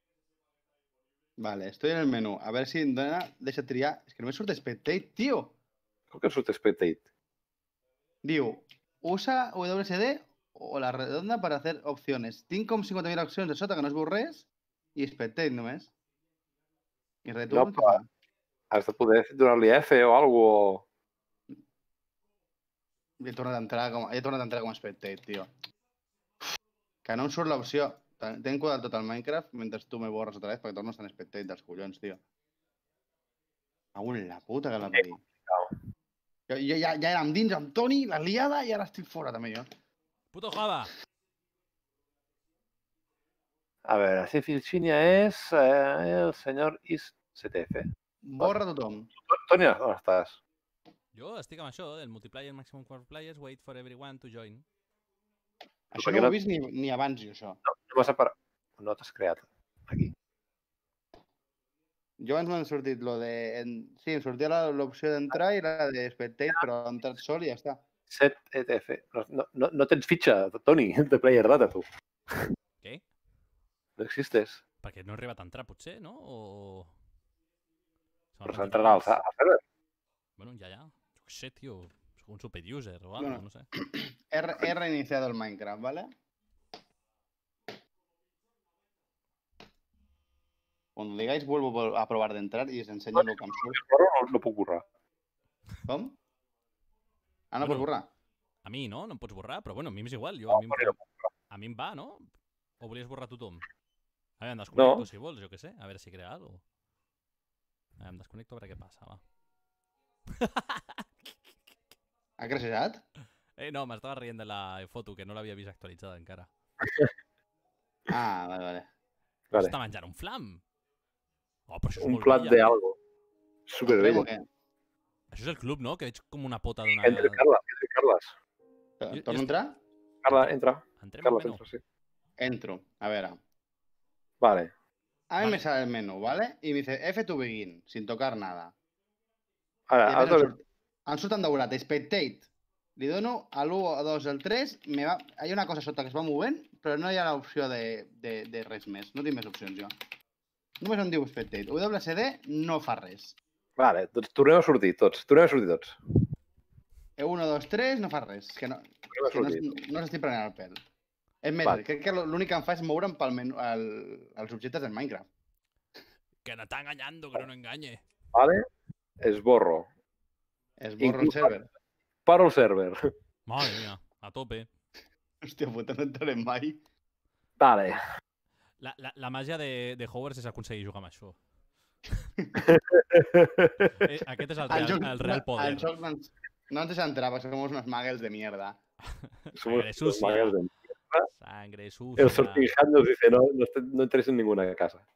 Vale, estoy en el menú. A ver si em dona... Deixa triar. És que no me surt Spectate, tio. Com que surt Spectate? Diu, usa WSD o la redonda para hacer opciones. Tinc com 50.000 opcions de sota que no es veu res i Spectate només. I retorn, No, què fa? Has de poder donar-li F o alguna cosa. He tornat a entrar com a Spectate, tio. Que no em surt l'opció. Tenc quadrat tot el Minecraft mentre tu me borres otra vez perquè torno a estar en Spectate dels collons, tio. Aún la puta que la pari. Jo ja érem dins amb Toni, la liada, i ara estic fora també jo. Puto Java. A veure, si Filchinia és el senyor ISCTF. Borra tothom. Toni, on estàs? Jo estic amb això, del multiplayer maximum 4 players, wait for everyone to join. Això no ho he vist ni abans, jo, això. No vas a parar. No t'has creat aquí. Jo abans m'han sortit lo de... Sí, em sortia l'opció d'entrar i la de Spectate, però he entrat sol i ja està. Set ETF. No tens fitxa, Toni, de Player Data, tu. Què? No existes. Perquè no he arribat a entrar, potser, no? O... Però s'entrarà al server. Bueno, ja. Jo què sé, tio. Soc un superuser o algo, no sé. He reiniciado el Minecraft, ¿vale? Cuando digáis vuelvo a probar de entrar y os enseño lo que em surt. No puc borrar. Com? Ah, no pots borrar? A mi, no? No em pots borrar? Però bueno, a mi m'és igual. A mi em va, no? O volies borrar tothom? A veure, em desconnecto si vols, jo què sé. A veure si crea alguna cosa. A veure, em desconnecto a veure què passa, va. Ha creixat? No, m'estava rient de la foto, que no l'havia vist actualitzada encara. Ah, vale. Està menjant un flam. Oh, però això és Un molt plat vella. de algo. Superbella. Què? Això és el club, no? Que veig com una pota d'una... Entre Carles. Torno a entrar? Carla, entra. Entrem al Carles, menú. entra, sí. Entro. A ver. Vale. A mí me sale el menú, ¿vale? Y me dice F to begin, sin tocar nada. Ara, I has de... em surt endaurat, Spectate. Li dono a l'1, a 2, al 3, hi ha una cosa sota que es va movent, però no hi ha l'opció de res més. No tinc més opcions, jo. Només em diu Spectate. WCD no fa res. Vale, doncs tornem a sortir tots. 1, 2, 3 no fa res. Que no s'estic prenent el pèl. És més, crec que l'únic que em fa és moure'm pel menú, els objectes del Minecraft. Que no está engañando, que no engañe. Vale, esborro. Esborro el server. Paro el server. Madre mía, a tope. Hòstia puta, no entrarem mai. Vale. La màgia de Hogwarts és aconseguir jugar amb això. Aquest és el real poder. El joc no ens deixa entrar, perquè som uns muggles de mierda. Sangre sucia. Sangre sucia. El Sortinghat nos dice, no entres en ninguna casa.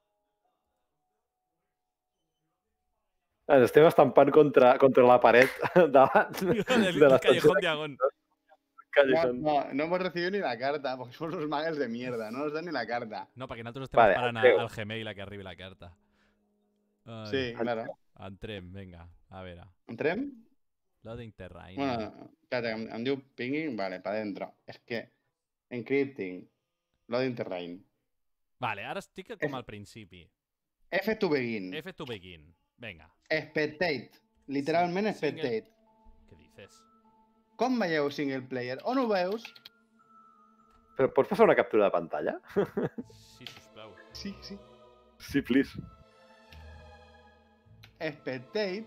Ens estem estampant contra la paret del callejón diagon. No hemos recibido ni la carta, porque somos los magos de mierda, no nos dan ni la carta. No, perquè nosaltres estem esperant al Gmail a que arribi la carta. Ai. Sí, claro. Entrem, vinga, a veure. Entrem? Loading terrain. Bueno, espérate, em diu pinging, vale, para dentro. És que encrypting, loading terrain. Vale, ara estic com al principi. F to begin. F to begin, vinga. Spectate, literalment spectate. Què dices? Com veieu single player? On ho veus? Però pots passar una captura de pantalla? Sí, sisplau. Sí, sí. Sí, please. Spectate.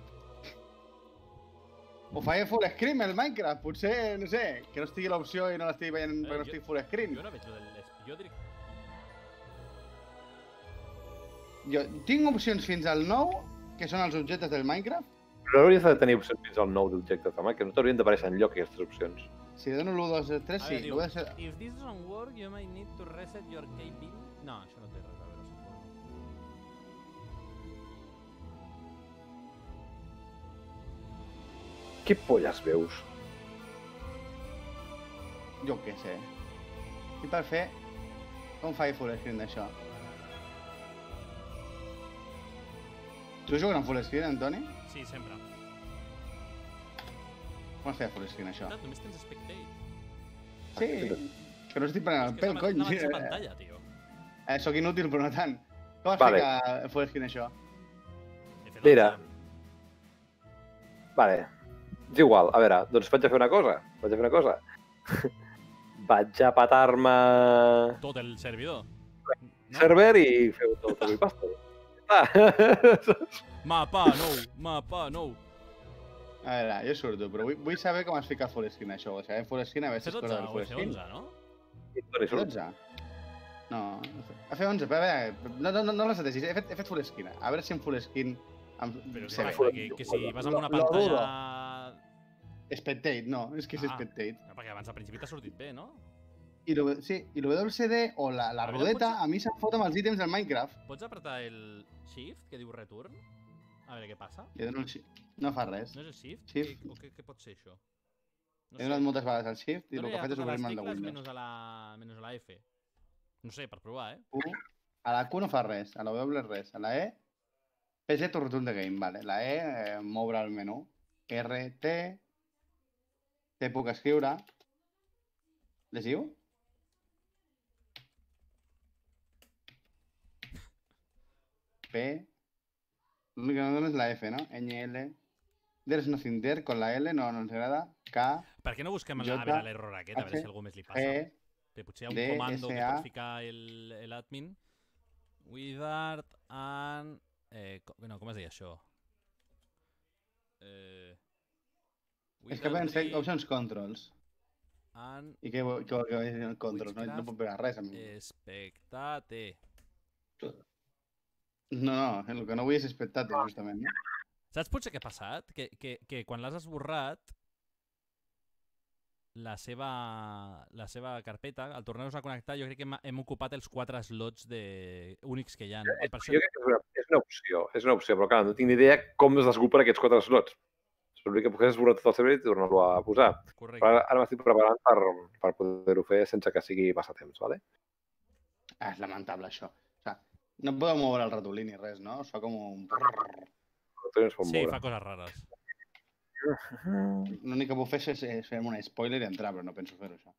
Ho faig full screen el Minecraft, potser, no sé, que no estigui l'opció i no l'estigui veient perquè no estigui full screen. Jo no veig jo dic... Jo tinc opcions fins al 9, que són els objectes del Minecraft. Però no hauries de tenir opcions fins al 9 d'objectes de Minecraft, no t'haurien d'aparèixer enlloc aquestes opcions. Si dono l'1, 2, 3, sí. Diu, if this doesn't work, you might need to reset your KB. No, això no té res a veure, suposo. Què polles veus? Jo què sé. I per fer... Com faig full screen d'això? Tu jugues en full screen, Antoni? Sí, sempre. Com es feia full screen, això? Només tens spectate. Sí, que no estic prenent el pèl, cony. És que és una pantalla, tio. Soc inútil, però no tant. Com es fica full screen, això? Mira. Vale. És igual, a veure, doncs vaig a fer una cosa. Vaig a petar-me... Tot el servidor. Server i feu tot el copy-paste. Mapa nou. A veure, jo surto, però vull saber com es fica full screen, això. O sigui, full screen, a veure si es cosa del full screen. F11, no? F12? No, F11, però a veure, no les ateixis, he fet full screen. A veure si en full screen... Però que si vas amb una pantalla... Spectate, no, és que és Spectate. Perquè abans al principi t'ha sortit bé, no? Sí, i el WCD o la rodeta a mi se'm fot amb els ítems del Minecraft. Pots apretar el Shift, que diu Return? A veure què passa. No fa res. No és el Shift? Shift. Què pot ser això? He donat moltes vegades al Shift i el que he fet és obrir-me el de Windows. Menys a la F. No sé, per provar, eh? A la Q no fa res, a la W res. A la E, PC to return the game, vale. La E, moure el menú. R, T, T puc escriure. Llegiu? P. L'únic que no dona és la F, no? NL. There's nothing there, con la L no ens agrada. K. Per què no busquem a veure l'error aquest, a veure si algú més li passa? Potser hi ha un comando que pot ficar l'admin. Wizard and... No, com es deia això? És que poden ser options controls. I què vol que vegi el control? No puc veure res a mi. Espectate. No, el que no vull és espectate, justament. Saps potser què ha passat? Que quan l'has esborrat, la seva carpeta, al tornar-nos a connectar, jo crec que hem ocupat els 4 slots únics que hi ha. Jo crec que és una opció, però clar, no tinc ni idea com es desgrupen aquests 4 slots. S'hauria que pogués esborrar tot el servei i tornar-lo a posar. Correcte. Però ara m'estic preparant per poder-ho fer sense que sigui massa temps, ¿vale? És lamentable, això. O sigui, no podeu moure el ratolí ni res, no? Fa com un... Sí, fa coses rares. L'únic que puc fer és fer-me un spoiler i entrar, però no penso fer-ho, això.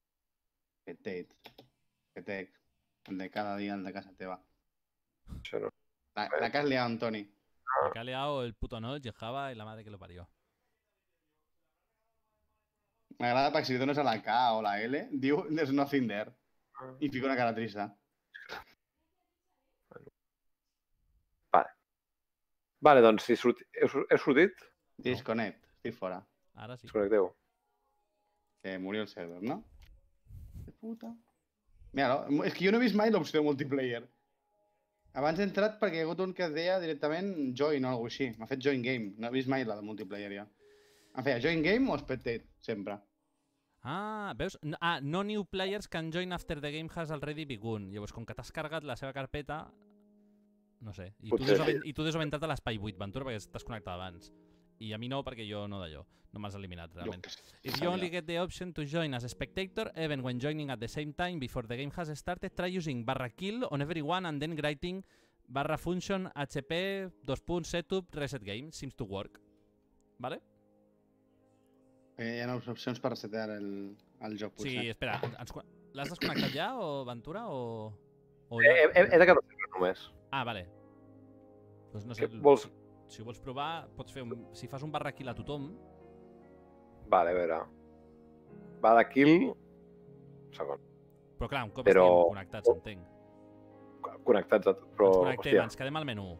Que el de cada dia, el de casa teva. Això no. La que has liado, Antoni. La que ha liado el puto Node, Java y la madre que lo parió. M'agrada perquè si li dones a la K o la L, diu there's nothing there. I fica una cara trista. Vale, doncs si heu sortit... Disconnect, estic fora. Ara sí. Desconnecteu. Que murió el server, no? Que puta. Mira, és que jo no he vist mai l'opció de multiplayer. Abans he entrat perquè hi ha hagut un que es deia directament join o alguna cosa així. M'ha fet join game. No he vist mai la de multiplayer ja. Em feia join game o spectate, sempre. Veus? No new players can join after the game has already begun. Llavors, com que t'has carregat la seva carpeta... No sé. I tu des ho he entrat a l'espai 8, Ventura, perquè t'has connectat abans. I a mi no, perquè jo no d'allò. No m'has eliminat, Jo realment. què sé, If you only get the option to join as a spectator, even when joining at the same time before the game has started, try using /kill on everyone and then writing /function hp setup reset game. Seems to work. Vale? Hi ha opcions per resetear el joc, potser. Sí, espera, l'has desconnectat ja, o Ventura, o He de quedar només. Ah, vale. Doncs no sé, Què vols? si ho vols provar, pots fer si fas un /kill a tothom... Vale, a veure. Va de kill... Un segon. Però clar, un cop Però- estiguem connectats, entenc. Connectats a tot, però... Ens connectem, hòstia, ens quedem al menú.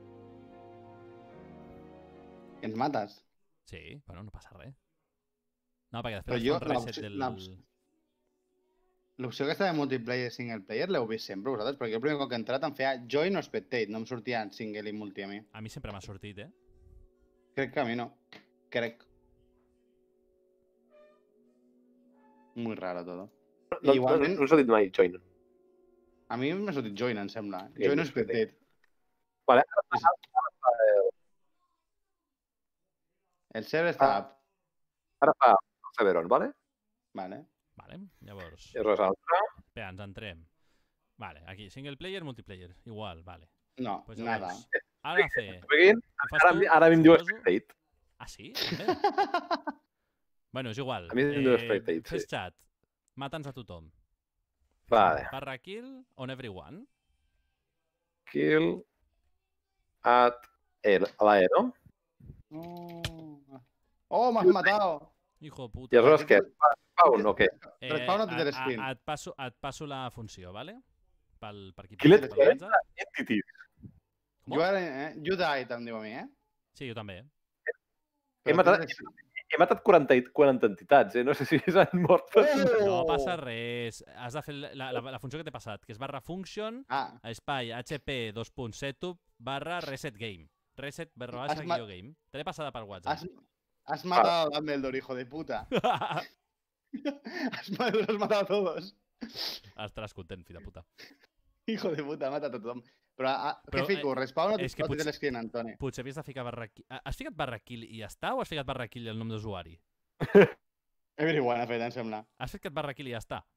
I ens mates. Sí, bueno, no passa res. No, perquè Però després jo, fa un reset del... L'opció aquesta de multiplayer i single player l'heu vist sempre vosaltres? Perquè el primer cop que he entrat em feia join o spectate, no em sortia single i multi a mi. A mi sempre m'ha sortit, eh? Crec que a mi no. Crec. Muy raro todo. no, igualment- no us he dit mai join. A mi m'ha sortit join, em sembla. Sí, Join o no spectate. spectate. Vale, El server està up. ara fa el Severon, vale? Vale. Vale, llavors... I res altre. Espera, ens entrem. Vale, aquí, single player, multiplayer. Igual, vale. No, Pues nada. Ara fer... Begin, Ho fas ara, tu, ara a mi em diu suposo? spectate. Ah, sí? També? Bueno, és igual. A mi em diu spectate, Fes sí. xat. Mata'ns a tothom. Vale. /kill on everyone. Kill at la E, no? No. Oh, m'has matado. Hijo de I puta. aleshores què? Spawn o què? Respawn o títol screen? Et passo la funció, vale? Per qui Kill it, per WhatsApp. Entity. Com? You died, em diu a mi, eh? Sí, jo també. He matat 40 entitats, eh? No sé si s'han mort. No passa res. Has de fer la funció que t'he passat, que és /function, Ah, espai, hp setup ¡reset game. Reset Has ma- game. Te l'he passada per WhatsApp. has matado a Dumbledore, hijo de puta. Has matado a todos. Estaràs content, fill de puta. Hijo de puta, mata a tothom. Però, Però, què fico? Respawn o és que títol screen, Antoni? Potser havies de ficar /kill. Has ficat /kill i ja està, o has ficat /kill i el nom d'usuari? Everyone ha fet, em sembla. Has ficat /kill i ja està.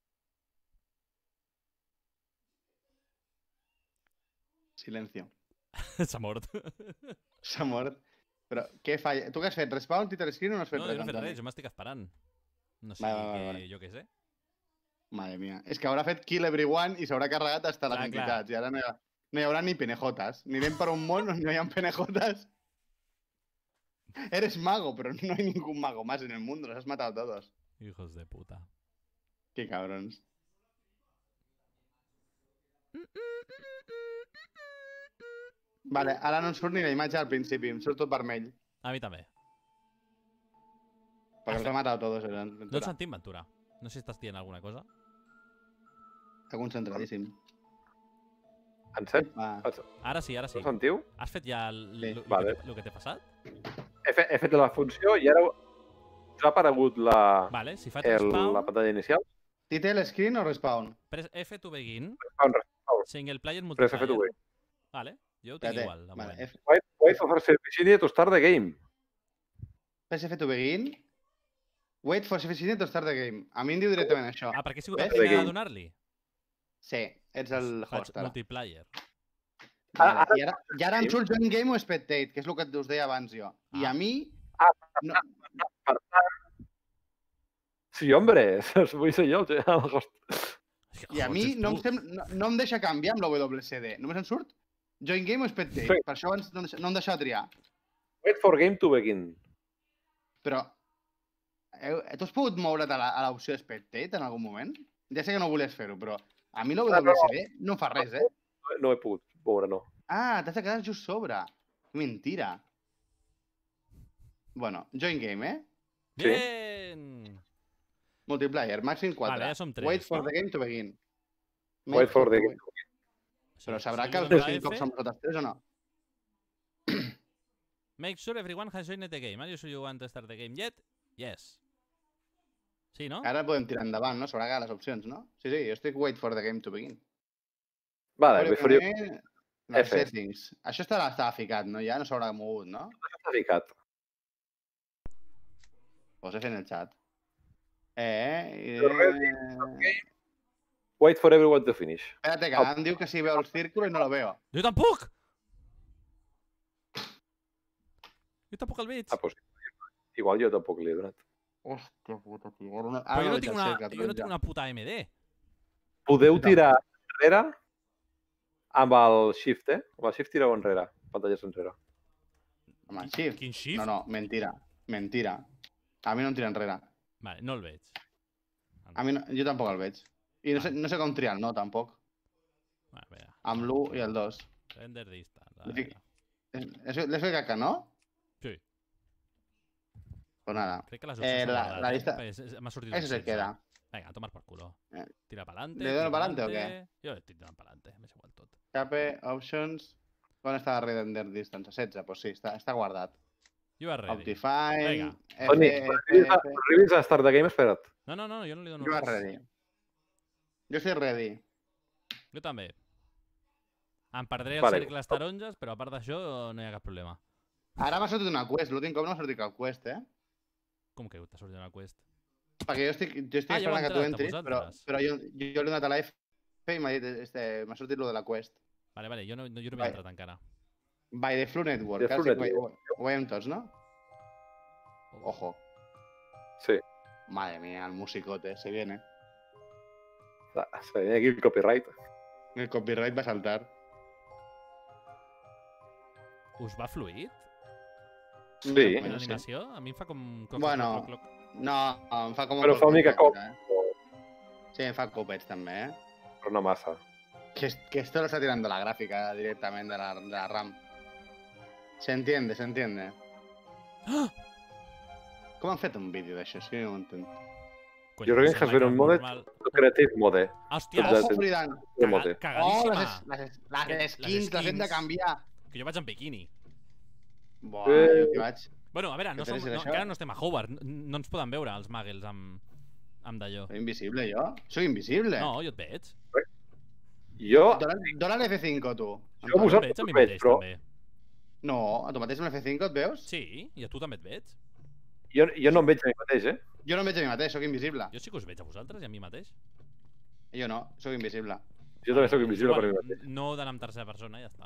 Silencio. S'ha mort. S'ha mort. Però què falla? Tu què has fet? Respawn, títol screen o no has fet No, res, jo no he fet Antoni? res, jo m'estic esperant. No sé, Vale. jo què sé. Madre mía. És que haurà fet kill everyone i s'haurà carregat hasta les Clar, clar. entitats. I ara no hi haurà ni penejotas. Ni anem per un món on no hi ha penejotas. Eres mago, pero no hay ningún mago más en el mundo. Los has matado a todos. Hijos de puta. Qué cabrons. Vale, ara no em surt ni la imatge al principi. Em surt tot vermell. A mi també. Perquè els he matat a tots. No et sentim, Ventura. No sé si estàs dient alguna cosa. Està concentradíssim. En sèrio? Va. Ara sí, ara sí. No sentiu? Has fet ja Sí. Vale. el que t'he passat? He fet la funció i ara us ha aparegut la Vale, si faig respawn, pantalla inicial. Title screen o respawn? press F to begin, Respawn, respawn. single player, Press F2 multiplayer. B. Vale, jo ho tinc Espérate. igual, de moment. Vale, Wait for Servicini to start the game. PSF to begin. Wait for sufficient to start the game. A mi em diu directament això. Ah, perquè he sigut Ves? el primer a Begin. donar-li? Sí, ets el Faig host ara. multiplayer. Vale. I ara em surt join game o spectate, que és el que us deia abans jo. I a mi... No, Sí, hombre, vull ser jo el host. I a mi no em deixa canviar amb la WCD. Només em surt join game o spectate. Sí. Per això abans no em deixava triar. Wait for game to begin. Però tu has pogut moure't a l'opció spectate en algun moment? Ja sé que no volies fer-ho, però a mi la WCD no em fa res, eh? No he pogut veure, no. Ah, t'has de quedar just sobre. Mentira. Bueno, join game, eh? Sí. Bien! Multiplayer, màxim 4. Vale, ja som 3, Wait for no? the game to begin. Wait for the game. Però sabrà que els Seguim dos amb la cops F. som nosaltres 3 o no? Make sure everyone has joined the game. Are you sure you want to start the game yet? Yes. Sí, no? Ara podem tirar endavant, no? S'haurà quedat les opcions, no? Sí, jo estic wait for the game to begin. Vale, Però preferio... primer, les F. settings. Això estava ficat, no? Ja no s'haurà mogut, no? Està ficat. Posa en el chat. Wait for everyone to finish. Espérate, que em diu que si veu el círculo i no lo veo. Jo tampoc! Jo tampoc el veig. Ah, doncs igual jo tampoc li he donat. Hòstia puta, tio. Però jo no tinc una puta AMD. Podeu tirar enrere amb el shift, eh? Amb el shift tireu enrere, pantalles enrere. Home, shift? Quin shift? No, mentira. Mentira. A mi no em tira enrere. Vale, no el veig. A mi no, jo tampoc el veig. I no sé com triar el no, tampoc. Vale, mira. Amb l'1 i el 2. Render distance. L'he fet caca, no? Sí. Pues nada. Crec que les opcions són la lista... M'ha sortit Eso se queda. Venga, a tomar por culo. Tira pa'lante. ¿Le doy pa'lante o qué? Jo estic tirant pa'lante, m'és igual tot. Cape, options... On està la render distance? A 16, pues sí, està guardat. You are ready. Optifine... Vinga. Toni, arribis a Start the Game, espera't. No, jo no li dono You are ready. Jo estic ready. Jo també. Em perdré els cercles taronges, però a part d'això no hi ha cap problema. Ara m'ha sortit una quest, l'últim cop no m'ha sortit cap quest, eh? Com que t'ha sortit una quest? Perquè jo estic esperant que tu entris, però jo li he donat a la F i m'ha dit, m'ha sortit lo de la quest. Vale, jo no m'he entrat encara. By the Flu Network, ho veiem tots, no? Ojo. Sí. Madre mía, el musicote, se viene. Se viene aquí el copyright. El copyright va a saltar. Us va fluid? Sí. L'animació? A mi em fa com... Bueno, no, em fa com... Però fa una mica cop. Sí, em fa copets també, eh? Però no massa. Que esto lo está tirando la gráfica directamente de la RAM. Se entiende. ¡Ah! Com han fet un vídeo d'això? És que no ho entenc. Jo crec que has fet un mode, creative mode. Hòstia, ojo, Fridan! Cagadíssima! Les skins les hem de canviar. Que jo vaig en biquini. Buah, jo que vaig... Bueno, a veure, encara no estem a Howard. No ens poden veure els Muggles amb d'allò. Soy invisible, jo? Soy invisible? No, jo et veig. Jo... Dóna l'F5, tu. Jo et veig a mi mateix, també. No, a tu mateix amb l'F5 et veus? Sí, i a tu també et veig. Jo no em veig a mi mateix, eh? Jo no em veig a mi mateix, sóc invisible. Jo sí que us veig a vosaltres i a mi mateix. Jo no, sóc invisible. Jo també sóc invisible per mi mateix. No d'anar en tercera persona, ja està.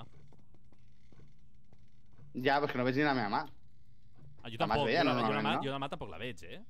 Ja, però és que no veig ni la meva mà. Jo tampoc, jo la mà tampoc la veig, eh?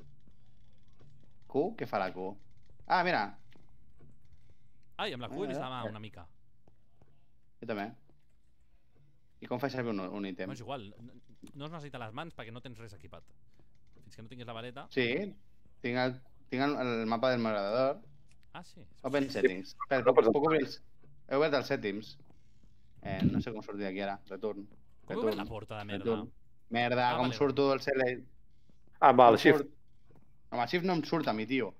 Q? Què fa la Q? Ah, mira. Ai, amb la Q he vist la mà una mica. Jo també. I com faig servir un ítem? No és igual, no es necessita les mans perquè no tens res equipat. Fins que no tinguis la vareta... Sí, tinc el mapa del moderador. Ah, sí? Open settings. Espera, puc obrir els... He obert els settings. No sé com sortir d'aquí ara. Return. Com he obert la porta de merda? Merda, com surto del select... Amb el shift. Amb el shift no em surt a mi, tio.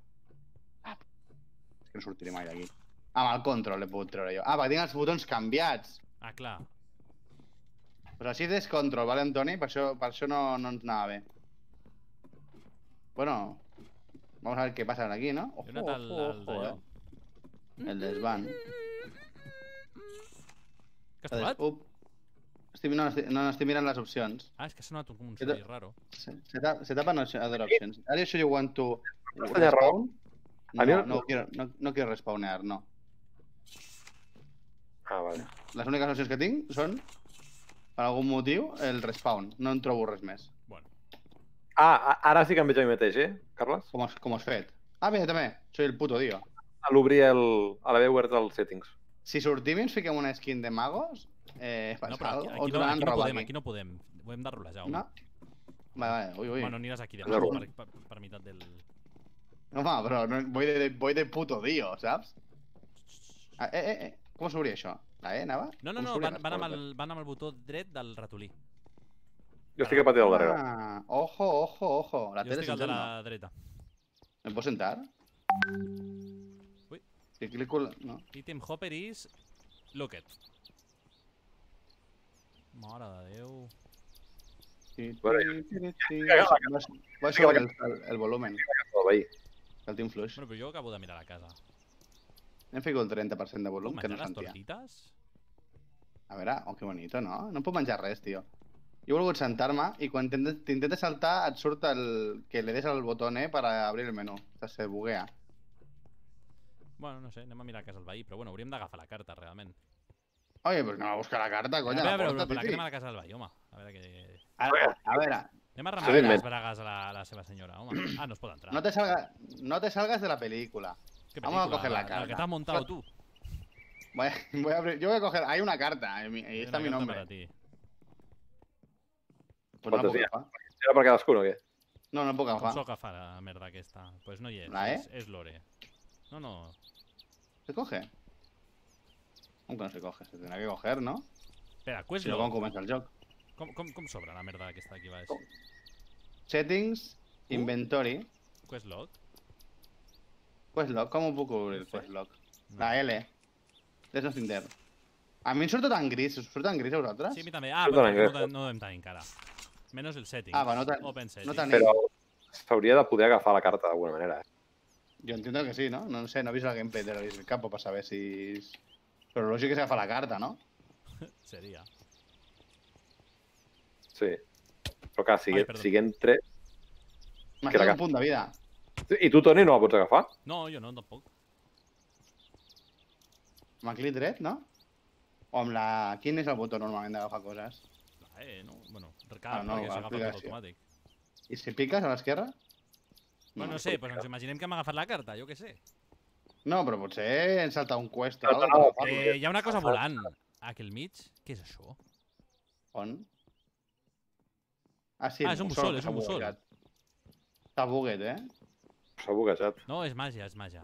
És que no sortiré mai d'aquí. Amb el control l'he pogut treure jo. Ah, perquè tinc els botons canviats. Ah, clar. Pues el shift és control, vale, Antoni? Per això no ens anava bé. Bueno, vamos a ver qué pasa aquí, ¿no? Ojo, el desván. Què has trobat? No, estic mirant les opcions. Ah, és que ha sonat un sonido raro. Se tapan other options. ¿Are you sure you want to respawn? No quiero respawnear, no. Ah, vale. Les úniques opcions que tinc són, per algun motiu, el respawn. No en trobo res més. Bueno. Ah, ara sí que em veig a mi mateix, Carles? Com has fet? Ah, mira, també. Soy el puto dio. A l'obrir a l'haver obert els settings. Si sortim i ens fiquem una skin de magos, no, però aquí no podem. Ho hem de rolejar. No? Vale, ui. Bueno, aniràs aquí de mago per meitat del... No, però voy de puto dio, saps? Com s'obria això? La E, anava? No, van amb el botó dret del ratolí. Jo estic a patir del darrere. Ah, ojo. La tele estic al de la dreta. Em puc sentar? Ui. Si clico... No. Item hopper is... Locket. Mare de Déu. Vaig sobre el volumen. El tinc fluix. Bueno, però jo acabo de mirar la casa. Hem ficat el 30% de volum, que no sentia. Tortitas? A veure, que bonito, no? No em puc menjar res, tio. he volgut sentar-me i quan t'intentes saltar et surt el que le des al botón para abrir el menú. O sea, se buguea. Bueno, no sé, anem a mirar a casa del veí, però bueno, hauríem d'agafar la carta, realment. Oye, pues anem a buscar la carta, coño. Espera, la porta, però que titi. anem a la casa del veí, home. A veure què... A veure, Anem a Això és remenar invent. les bragues a la seva senyora, home. Ah, no es pot entrar. no te salgas de la película. ¿Qué Vamos a película? coger la La que carta. te has montado tú. Voy a abrir, yo voy a coger. Hay una carta. Ahí Hay está una mi carta nombre. para ti. Pues no la puc Fantasia. agafar. Era per cadascun o què? No, no puc Com agafar. s'ho agafa la merda aquesta? Pues no hi és, La E? és l'Ore. No. ¿Se coge? ¿Cómo que no se coge? Se tendrá que coger, ¿no? Espera, Si no, com Questlog. comença el joc. Com s'obre la merda aquesta d'aquí baix? Settings, inventory, Questlog? Questlog. ¿Cómo puc obrir el No sé. Questlog? No. La L. There's nothing there. A mi em surt tot en gris. Us surt en gris a vosaltres? Sí, a mi també. Ah, Tot en però anglès. no hem tenir encara. Menos el setting. Ah, va, no Open setting. tenim. Però s'hauria de poder agafar la carta d'alguna manera. Yo entiendo que sí, ¿no? No sé, no he visto el gameplay de el campo para saber si... Pero lo sí que se agafa la carta, ¿no? Seria. Sí. Però clar, Ai, perdó. siguent 3... M'has Que la quedat un agafa. punt de vida. I tu, Toni, no la pots agafar? No, jo no, tampoc. Amb el clic dret, no? O amb la... Quin és el botó normalment d'agafar coses? No? Bueno, recap, no, perquè s'agafa tot aplicació. automàtic. I si piques a l'esquerra? Bueno, no sé, doncs ens imaginem que hem agafat la carta, jo què sé. No, però potser ens salta un quest o No, alguna no, cosa. per agafar-lo. Hi ha una cosa volant. Aquí al mig? Què és això? On? Ah, sí, Ah, és un mussol, és un mussol. buguejat. Està buguet, S'ha buguejat. No, és màgia, és màgia.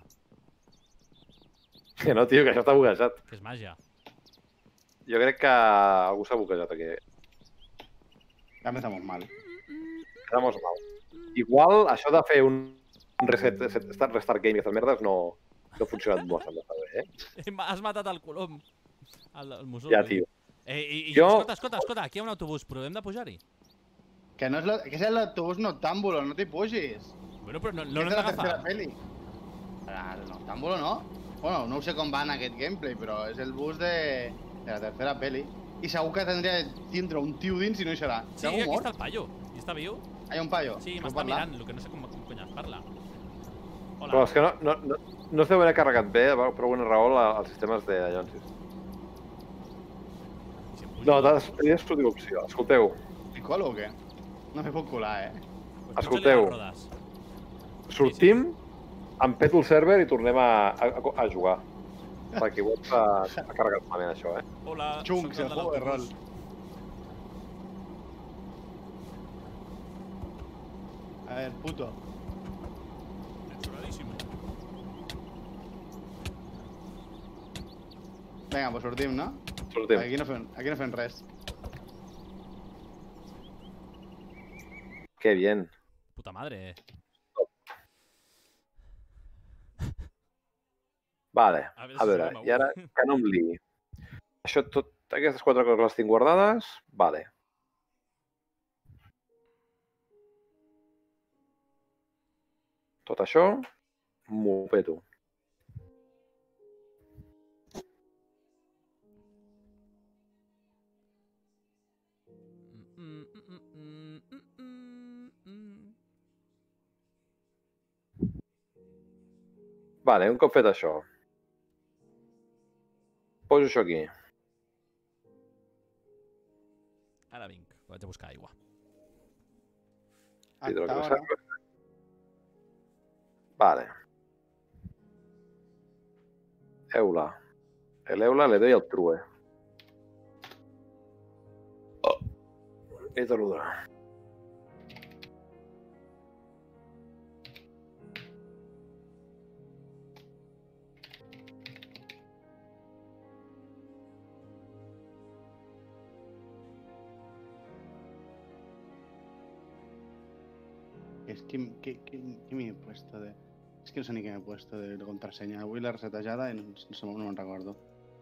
Que no, tio, que això està buguejat. Que és màgia. Jo crec que algú s'ha buguejat aquí. Ja empezamos mal. Estamos mal. Igual això de fer un restart game i aquestes merdes no ha funcionat bastant bé, Has matat el colom. El mussol. Ja, tio. Jo... Escolta, aquí hi ha un autobús, però hem de pujar-hi. Que no que és l'autobús noctámbulo, no t'hi pugis. Bueno, però no Que l'hem és de la tercera d'agafar. peli. El noctámbulo no. Bueno, no sé com va en aquest gameplay, però és el bus de la tercera peli. I segur que tindrà tindre un tio dins i no hi serà. Sí, Hi ha algú aquí mort? està el paio. I està viu? Hi ha un paio. Sí, Puc m'està parlar? mirant, el que no sé com conyes parla. Hola. Però és que no es deu haver carregat bé, per alguna raó, els sistemes de Llonsis. I si em pujo? No, tenies sortir opció. Escolteu, I colo o què? No m'hi puc colar, Pues escolteu. puja-li les rodes. sortim, em peto el server i tornem a jugar. Perquè web ha carregat malament això, Hola, Chunks, soc el juego de rol. l'autobús. A ver, puto. Censuradísimo. Vinga, pues sortim, no? Sortim. Aquí no fem res. Que bien. Puta madre. Vale, A veure a si veure, sabem i ara que no em liï. Això, aquestes 4 coses les tinc guardades? Vale. Tot això, m'ho peto. Vale, un cop fet això, poso això aquí. Ara vinc, vaig a buscar aigua. Hasta ahora. Hidroxaserver. Vale. Eula. El Eula le doy al True. I torno a donar. Es que, ¿qué me he puesto de...? Es que no sé ni qué me he puesto de contraseña. Avui la resetejada i no me'n recordo.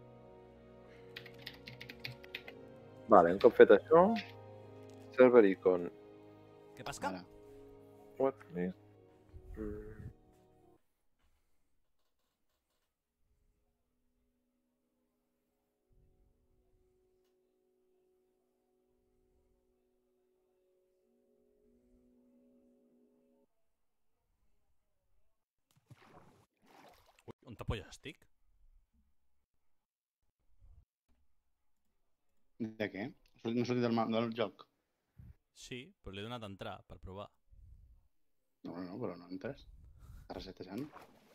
Vale, un cop fet això, server icon. Què passa? Ara. What is... On t'apoya estic? De què? No ha sortit del joc. Sí, però li he donat a entrar per provar. No, però no entres. Està resetejant.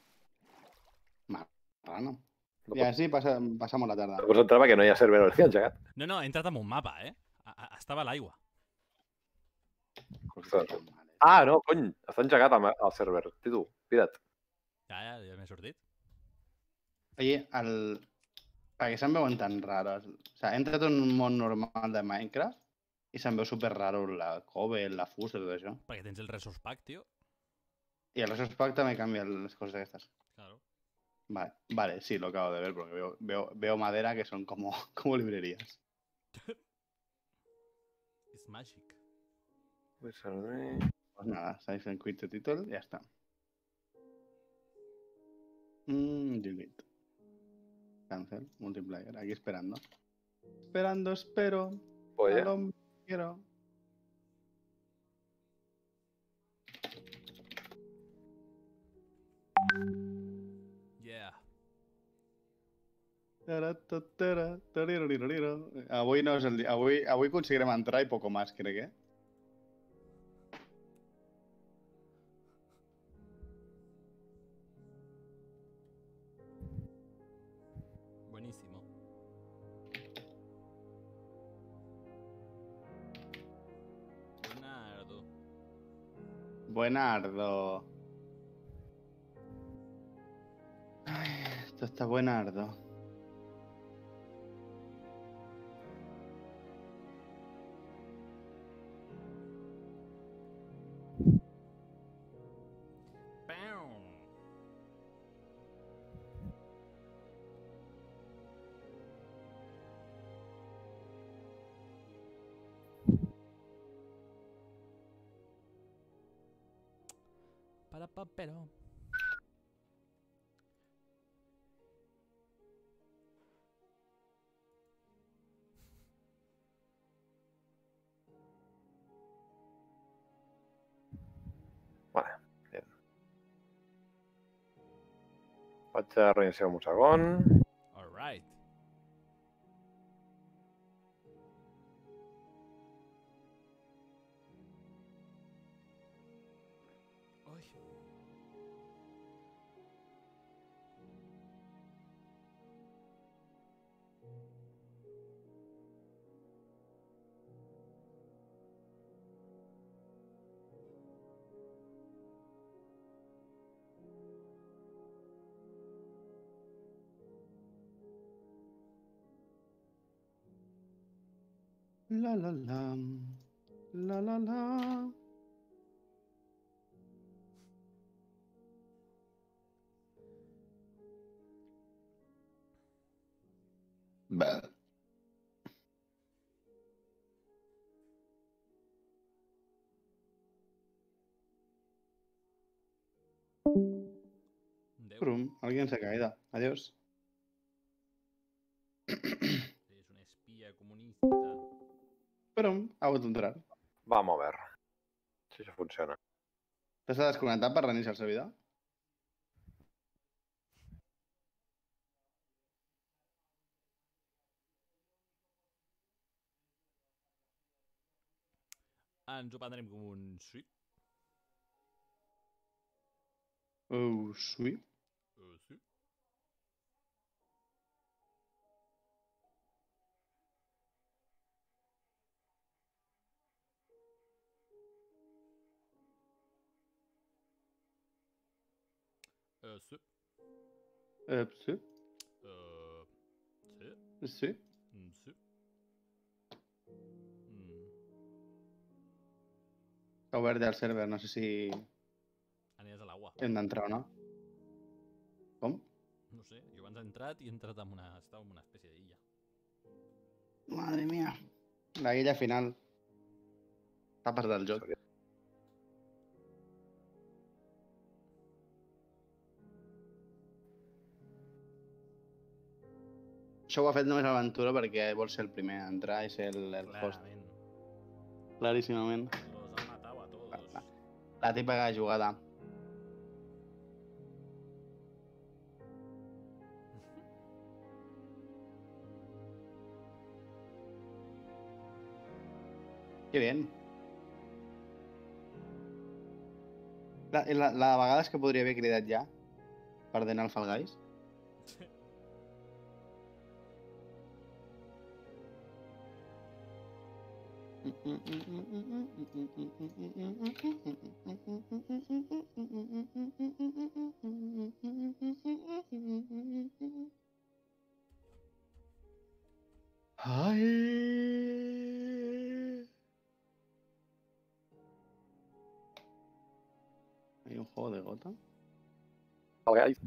Marrano. No Ja, sí, passamos la tarda. pots entrar perquè no hi ha server engegat. No, he entrat en un mapa, eh? Estava a l'aigua. Ah, no, cony, està engegat el server. Titu, mira't. Ja m'he sortit. Oye, ¿para qué se'n veuen tan raros? O sea, he entrat en un món normal de Minecraft i se'n veu super raro la cobble, la fusta, tot això. Perquè tens el Resource Pack, tio. Y el Resource Pack también cambia las cosas estas. Claro. Vale, sí, lo acabo de ver porque veo madera que son como librerías. It's magic. Pues nada, save and quit the title y ya está. Delete. Cancel, multiplayer, aquí esperando. Espero. Oye, Al hombre quiero. Yeah. Avui no és el dia. Avui aconseguirem entrar i poco más, crec, eh? Buenísimo. Buenardo. Buenardo. Ay, esto está buenardo. Pam. Para papero. vale, bien. Vaig a reiniciar un segon. All right. Ui. La la la. La la la. Bah. Déu. Brum, alguien se ha caído. Adiós. És un espia comunista. Brum, ha hagut d'entrar. Vamos a ver si això funciona. T'has desconnectat per reiniciar el servidor? Ens ho prendrem com un sí. Oh, sí. Sí. Sí. Sí. Sí. Sí. Sí. S'ha obert ja el server, no sé si Aniràs a l'aigua. hem d'entrar o no. Com? No sé, jo abans he entrat i he entrat en una... Estava en una espècie d'illa. Madre mía. La illa final. T'ha passat el joc. Això ho ha fet només a l'aventura perquè vol ser el primer a entrar i ser el host. Clarament. Claríssimament. Los han matado a todos. La típica jugada. Que bien. La de vegades que podria haver cridat ja per denar el Fall Guys. Ay. Hay un juego de gota. El Guys.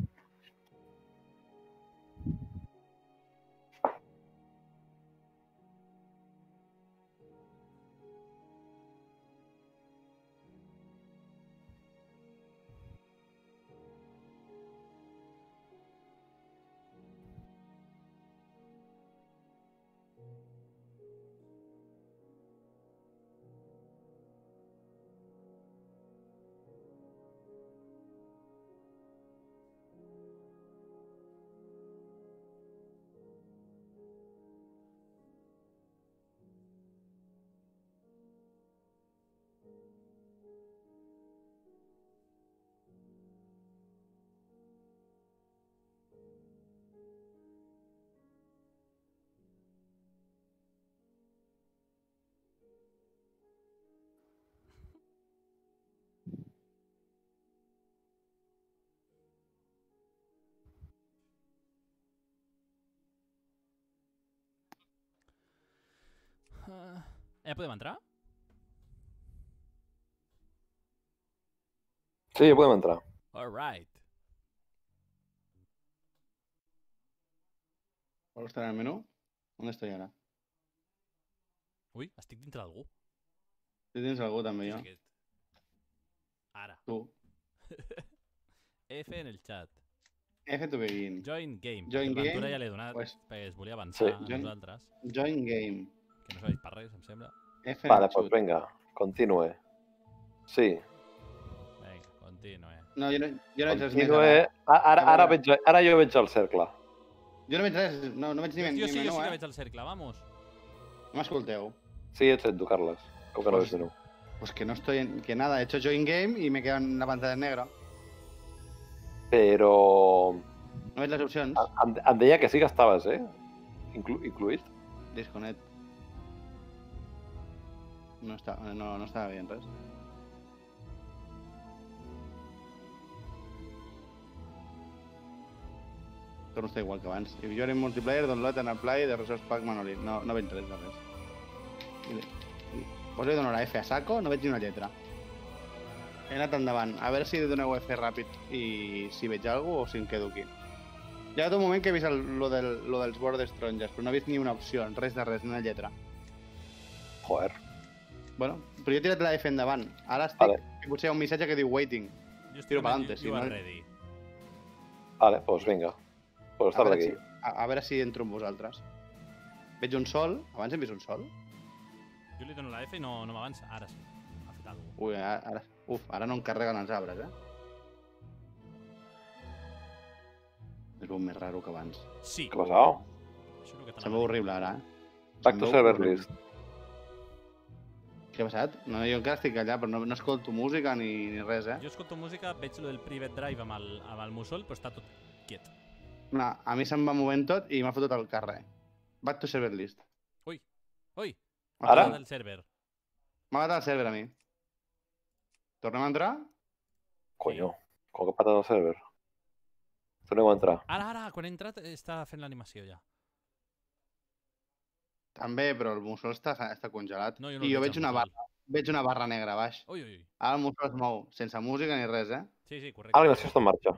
Ja podem entrar? Sí, ja podem entrar. Alright. ¿Puedo estar en el menú? ¿Dónde estoy ahora? Ui, estic dintre d'algú. ¿Tú tienes algo también, Qui yo? és aquest? Ara. Tú. F en el chat. F to begin. Join game. Join perquè Ventura game, ja l'he donat pues- perquè es volia avançar Sí. a Join- nosaltres. Join game. Que no serveix per res, em sembla. F en Vale, el pues chut. venga, continue. Sí, Vinga, continue. No, jo no veig res més. continue. ara. Ara jo veig el cercle. Jo no veig res, no veig ni, Jo ni sí, jo menú, sí que eh? veig el cercle, vamos. No m'escolteu. Sí, et sento, Carles. Com que no Pues- veig menú. Pues que no estoy en... Que nada, he hecho join game y me queda en la pantalla negra. Però No veig les opcions. em deia que sí que estaves, incluït. Disconnect. No estava bien res. Torno a estar igual que abans. If you're in multiplayer, download and apply the resource pack manually. No veig res de res. Poso donar la F a saco, no veig ni una lletra. He anat endavant. A veure si doneu F ràpid i si veig alguna cosa o si em quedo aquí. Hi ha hagut un moment que he vist lo dels Border Strangers, però no he vist ni una opció, res de res, ni una lletra. Joder. Bueno, però jo he tirat la F endavant. Ara estic... Vale. Potser hi ha un missatge que diu waiting. Jo Tiro pa adelante, you, si you no- are ready. Vale, pues vinga. Pues A estar veure, d'aquí. a veure si entro amb vosaltres. Veig un sol. Abans hem vist un sol? Jo li dono la F i no m'avança. Ara sí. Ha fet alguna cosa. Ui, ara... ara no em carreguen els arbres, Es veu més raro que abans. Sí. Què ha passat? Això és el que t'anava Se'm a veu dir. horrible, ara, Back Se'm to veu server horrible. list. Què ha passat? No, jo encara estic allà, però no escolto música ni res, Jo escolto música, veig lo del private drive amb el mussol, però està tot quiet. No, a mi se'm va movent tot i m'ha fotut al carrer. Back to server list. Ui! M'ha Ara? patat- Del server. M'ha matat el server a mi. Tornem a entrar? Coño, com que ha patat el server? Tornem a entrar. Ara, quan he entrat està fent l'animació ja. També, però el mussol està congelat. No, jo no I el jo veig veig al una, mussol. veig una barra negra a baix. Ui. Ara el mussol es mou, sense música ni res, Sí, correcte. Ah, l'animació està en marxa.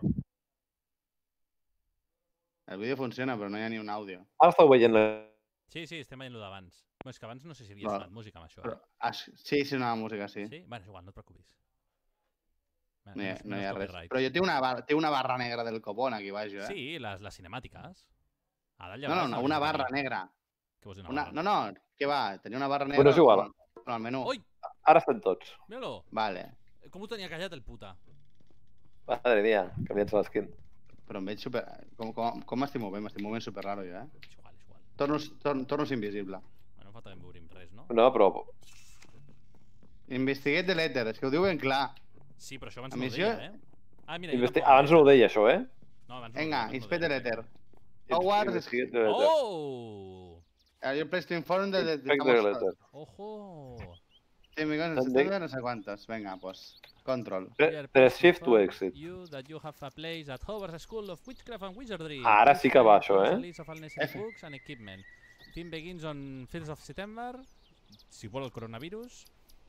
El vídeo funciona, però no hi ha ni un àudio. Ara estàu veient la... Sí, estem veient lo d'abans. Bueno, és que abans no sé si havia Vale. sonat música amb això. Però, sí, sonava música, sí. Sí? Bueno, és igual, no et preocupis. Bueno, No hi ha, no hi és ha res. copyright. Però jo té una barra negra del copón aquí baix, Sí, les cinemàtiques. A dalt ja No, baix no, hauries una de barra tenir. negra. Què vols dir, Una, barra? no, què va? Tenia una barra negra Bueno, és igual. en el menú. Ui, Ara estem tots. míralo. Vale. Com ho tenia callat el puta? Madre mía, canviant-se l'esquin. Però em veig super... Com m'estic movent? M'estic movent super raro jo, És igual. Torno invisible. Bueno, falta que em veurem res, no? No, però... Investigate the letter, és que ho diuen clar. Sí, però això abans A no ho missió- deia, Ah, mira, jo tampoc Abans no ho deia, això, eh? No, abans Vinga, abans inspect the deia. letter. Hogwarts, Investigate the letter. Oh! you're placed to inform that Inspect the letter. Ojo! Sí, millones de settembre, no sé quantos. Vinga, pues, control. Press shift to exit. You that you have a place at Hogwarts School of Witchcraft and Wizardry. Ara sí que va, això, A eh? list of all necessary F. books and equipment. Team begins on 1st of September. Si vol el coronavirus.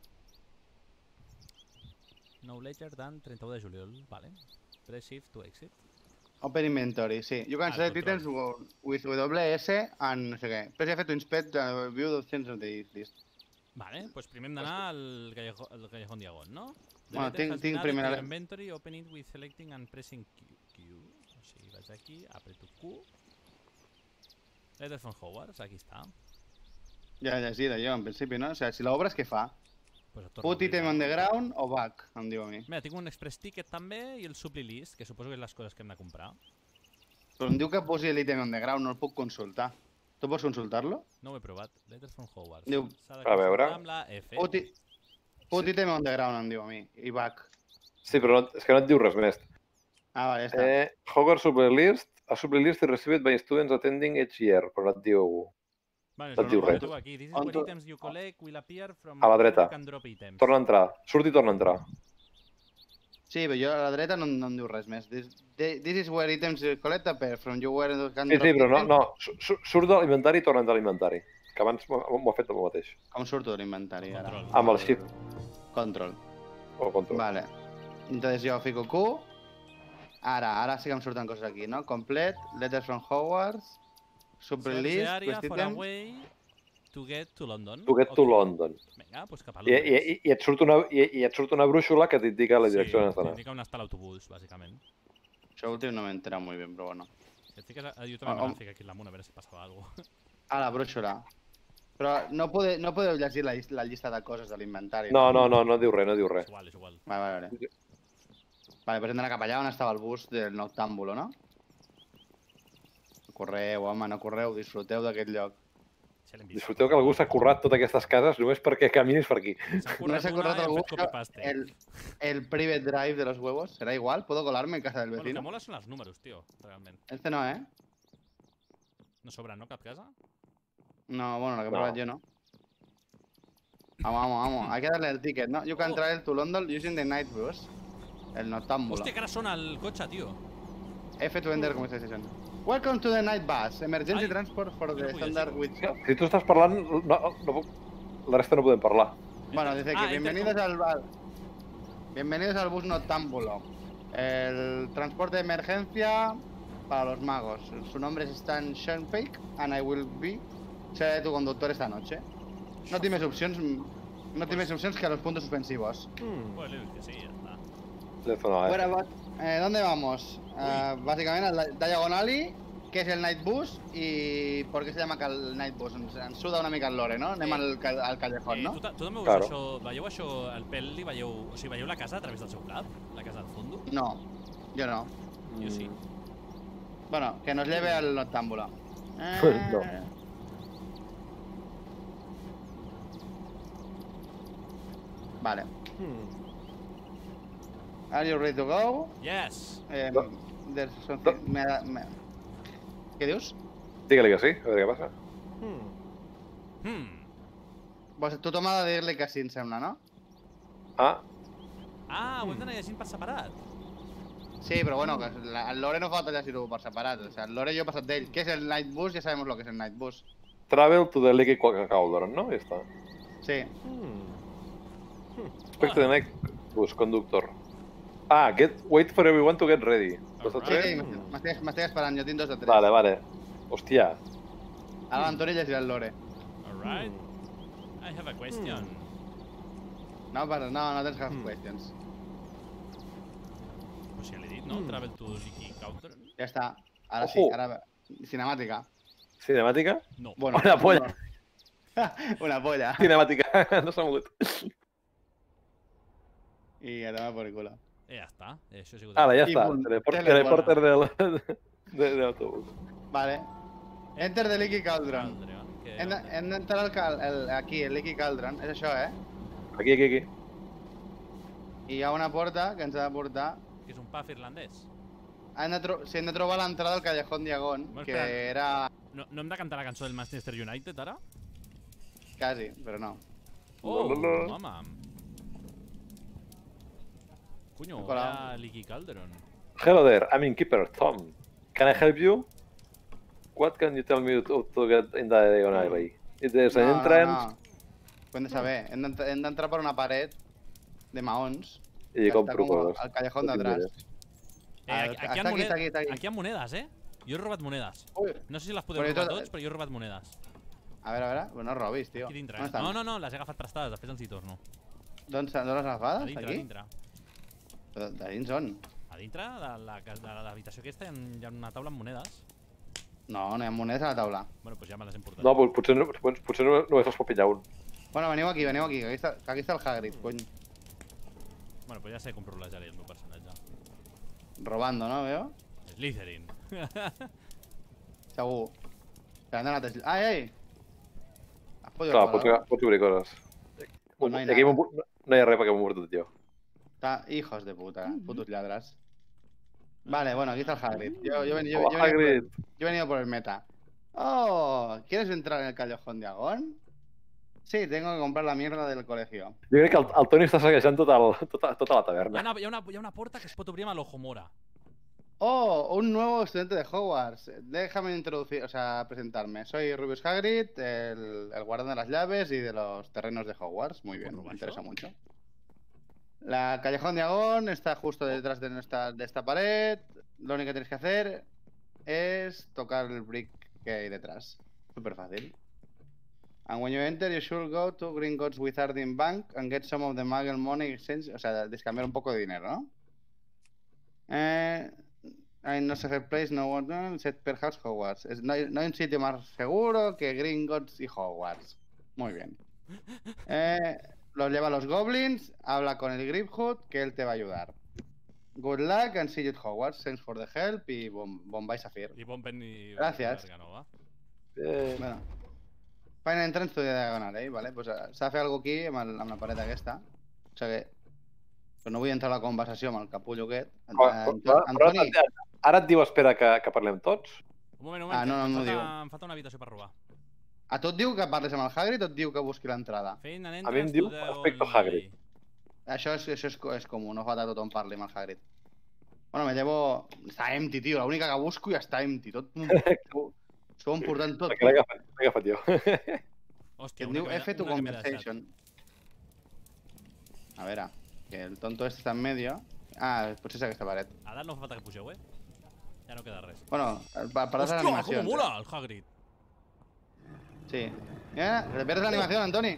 No later than 31 de juliol. Vale. Press shift to exit. Open inventory, sí. You can Ah, select control. items with WS and no sé què. Press F to inspect view the things of the list. Vale, pues primer hem d'anar al Callejón Diagon, no? The Bueno, letter has tinc been added to primera- your inventory, open it with selecting and pressing Q. O sigui, vaig aquí, apreto Q. Letter from Hogwarts, aquí està. Ja he llegit allò, en principi, no? O sigui, si l'obres, què fa? Pues et torno a Put obrir, item no? on the ground o back, em diu a mi. Mira, tinc un express ticket també i el supply list, que suposo que és les coses que hem de comprar. Però em diu que posi l'item on the ground, no el puc consultar. Tu pots consultar-lo? No ho he provat. Letter from Hogwarts. Diu- S'ha de A veure. consultar amb la F. Put item on the ground, em diu a mi. I back. Sí, però és que no et diu res més. Ah, vale, ja està. Hogwarts Supply List. A supply list is received by students attending each year, però no et diu... Vale, no et diu això res. tu aquí. This is On where tu- items you collect will appear from A la where dreta. you can drop items. Torna a entrar. Surt i torna a entrar. Sí, però jo a la dreta no em diu res més. This is where items you collect appear from you where you can Sí, drop sí, però no, items. no. Surt de l'inventari i torna a entrar a l'inventari. Que abans m'ho ha fet el mateix. Com surto de l'inventari ara? Control. Amb el shift Control. o control. Vale. Entonces jo fico Q. Ara sí que em surten coses aquí, no? Complete, letters from Hogwarts, supply Search the list, area quest for item. a way to get to London. To get to Ok. London. Vinga, doncs cap a I, Londres. i, i, et surt una brúixola que t'indica la direcció on has d'anar. Indica on està l'autobús, bàsicament. Això últim no m'he enterat molt bé, però bueno. Si et fiques jo també Ah, m'anava a ficar aquí l'amunt a veure si passava alguna cosa. Ah, la brúixola. Però no podeu llegir la llista de coses de l'inventari. No diu res, no diu res. És igual, és igual. Vale. Vale, pues hem d'anar cap allà on estava el bus del Noctàmbulo, no? No correu, home, no correu, disfruteu d'aquest lloc. Ja l'hem vist. Disfruteu que algú s'ha currat totes aquestes cases només perquè caminis per aquí. S'ha No currat s'ha una corrat i hem algú fet copy-paste. el private drive de los huevos. ¿Será igual? ¿Puedo colarme en casa del Bueno, el que vecino? mola són els números, tio, realment. Este no, ¿eh? No sobra, no, cap casa? No, bueno, la que he No. probado yo no. Vamos. Hay que darle el ticket, ¿no? You can Oh. travel to London using the night bus. El Noctámbulo. Hòstia, que ara sona el cotxe, tio. F to enter conversation. Welcome to the night bus. Emergency Ai, transport for jo no the podia standard llegir. with... Si tu estàs parlant, no puc... La resta no podem parlar. Bueno, dice que Ah, bienvenidos bienvenidos al bus Noctámbulo. El transporte de emergencia para los magos. Su nombre es Stan Shenpake and I will be... Seré tu conductor esta noche. No tienes opciones que los puntos suspensivos. Pues le dius que sí, ja està. Bueno, ¿Dónde vamos? Básicamente al Diagon Alley, que es el Night Bus. ¿Y por qué se llama el Night Bus? Ens suda una mica el lore, no? Anem al callejón, no? Tu també veus Claro. això, veieu això, el pel·li, veieu... O sigui, veieu la casa a través del seu cap? La casa al fondo? No, yo no. Jo sí. Bueno, que nos lleve al Noctámbulo. No. Vale. Are you ready to go? Yes! No. There's something... Què dius? Digue-li que sí, a veure què passa. Pues tothom ha de dir-li que sí, em sembla, no? Ah, Ah, ho hem d'anar llegint per separat. Sí, pero bueno, que el lore no falta llegir-ho per separat. O sea, el lore jo he passat d'ell. ¿Qué es el Night Bus? Ya sabemos lo que es el Night Bus. travel to the Leaky Cauldron, no? Ja està. Sí. Respecte de night bus, conductor. Ah, wait for everyone to get ready. Dos de Alright. tres? Sí, m'estic esperant, jo tinc 2 de 3. Vale. Hòstia. Ara l'Antoni llegirà el lore. Alright. I have a question. No tens cap questions. Pues ja l'he dit, no? Travel to Leaky Cauldron. Ja està. Ara sí, Ojo. ara... Cinemàtica. Cinemàtica? No. Bueno, Una polla. Una polla. Cinemàtica. No s'ha mogut. I a tomar por el culo. Ja està. Això ha sigut... Ara, ja I està. punt. Teleporter de l'autobús. Vale. Enter the Leaky Cauldron. Caldre, va. Que... Hem d'entrar aquí, el Liqui Cauldron. És això, eh? Aquí. I hi ha una porta que ens ha de portar... Que és un pub irlandès. Hem de trobar l'entrada al Callejón Diagon, Bueno, que espera. era... No hem de cantar la cançó del Manchester United, ara? Quasi, però no. Oh, No. mama. Coño, Hola. era Liqui Calderon. Hello there, I'm innkeeper, Tom. Can I help you? What can you tell me to get in the Diagon Alley? If there's an entrance... Ho hem de saber. Hem d'entrar per una paret de maons. I que compro està com coses. al callejón d'atrás. Aquí Està aquí. Aquí hi ha monedes, eh? Jo he robat monedes. Ui, No sé si les podem Però i robar tot- tots, però jo he robat monedes. a veure, no robis, tio. Aquí dintre. On estan? No, les he agafat prestades, després els hi torno. D'on les A agafades? dintre, a Aquí? dintre. Però de dins on? A dintre de l'habitació aquesta hi ha una taula amb monedes. No, no hi ha monedes a la taula. Bueno, doncs ja me les hem portat. No, potser només els pot pillar un. Bueno, veniu aquí, que aquí està el Hagrid, cony. Bueno, pues ja sé com rolejar el meu personatge. Robando, no, veo? Slytherin. Segur. Que han anat... Ai! Has podido Clar, robar? pots obrir coses. No hi ha Aquí nada. no hi ha res perquè m'ho he portat jo. Hijos de puta, putos lladres. Vale, bueno, aquí está el Hagrid. Hola, Hagrid. Yo he venido por el meta. Oh, ¿quieres entrar en el Callejón Diagon? Sí, tengo que comprar la mierda del colegio. Jo crec que el Toni està saquejant tota la taverna. Hi ha una porta que es pot obrir amb l'ojo mora. Oh, un nuevo estudiante de Hogwarts. Déjame introducir, presentarme. Soy Rubius Hagrid, el guardián de las llaves y de los terrenos de Hogwarts. Muy bien, me interesa mucho. La Callejón Diagon está justo detrás de esta pared. Lo único que tienes que hacer es tocar el brick que hay detrás. Súper fácil. And when you enter, you should go to Gringotts Wizarding Bank and get some of the Muggle money exchange. O sea, descambiar un poco de dinero, ¿no? I no safe place, no one, set perhaps Hogwarts. No hay un sitio más seguro que Gringotts y Hogwarts. Muy bien. Los lleva a los goblins, habla con el Griphood, que él te va a ayudar. Good luck and see you at Hogwarts. Thanks for the help y Bombay Sapphire. I bon vent i... Gràcies. Nova. Bueno. Final entrance to the diagonal, vale? Pues s'ha de fer alguna aquí amb la paret aquesta. O sigui que... Però no vull entrar a la conversació amb el capullo aquest. Antoni... Ara et diu espera que parlem tots? Un moment, no ho diu. em falta una habitació per robar. A tu et diu que parles amb el Hagrid o et diu que busqui l'entrada? Feina A mi em diu respecte al Hagrid. Això és comú, no fa que tothom parli amb el Hagrid. Bueno, me llevo... Està empty, tio. L'única que busco ja està empty. Tot... S'ho han portat tot. L'he agafat jo. Hòstia, Que et diu F to conversation. A veure, que el tonto este està en medio. Ah, potser és aquesta paret. A dalt no fa falta que pugeu, Ja no queda res. Bueno, per les Hòstia, animacions. com mola el Hagrid. Sí. Mira, te pierdes la animación, Antoni.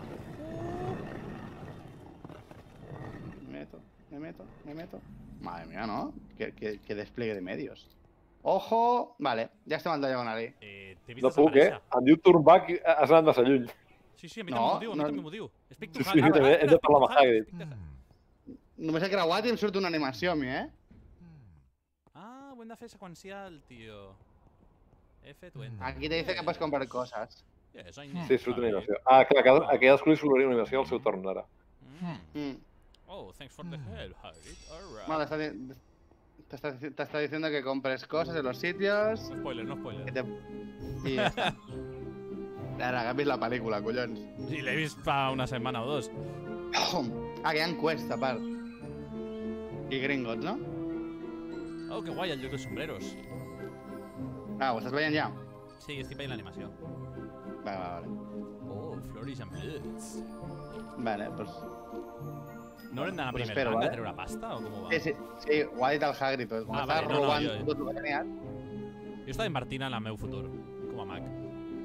Me meto. Madre mía, ¿no? Qué despliegue de medios. ¡Ojo! Vale, ja estem al diagonal ahí. T'he vist No puc, Em diu turn back i has anat massa lluny. Sí, a mi No, també m'ho diu, Speak to Sí, Hagrid. també hem de parlar amb Hagrid. Només he creuat i em surt una animació a mi, Ah, ho hem de fer seqüencial, tio. F to enter. Aquí te dice que puedes comprar cosas. Yes, I know. Sí, surt una animació. Ah, clar, a cadascú li surt una animació al seu torn ara. Oh, thanks for the help, Hagrid. Alright. Vale, te está diciendo que compres cosas en los sitios. No spoiler, no spoiler. Y ya está. Ara, que has vist la pel·lícula, collons. Sí, l'he vist fa una setmana o dos. Ah, que hi ha enquests, a part. I Gringotts, no? Oh, que guai, el lloc de sombreros. Ah, ho estàs veient ja? Sí, estic veient l'animació. Vale. Oh, Flourish and Blitz. Vale, pues... No haurem d'anar Pues primer espero, al banc a vale? treure pasta o com ho va? Sí, ho ha dit el Hagrid. Com Ah, estàs vale, no, robant jo- tot el que tenies. Jo estava invertint en el meu futur, com a mag.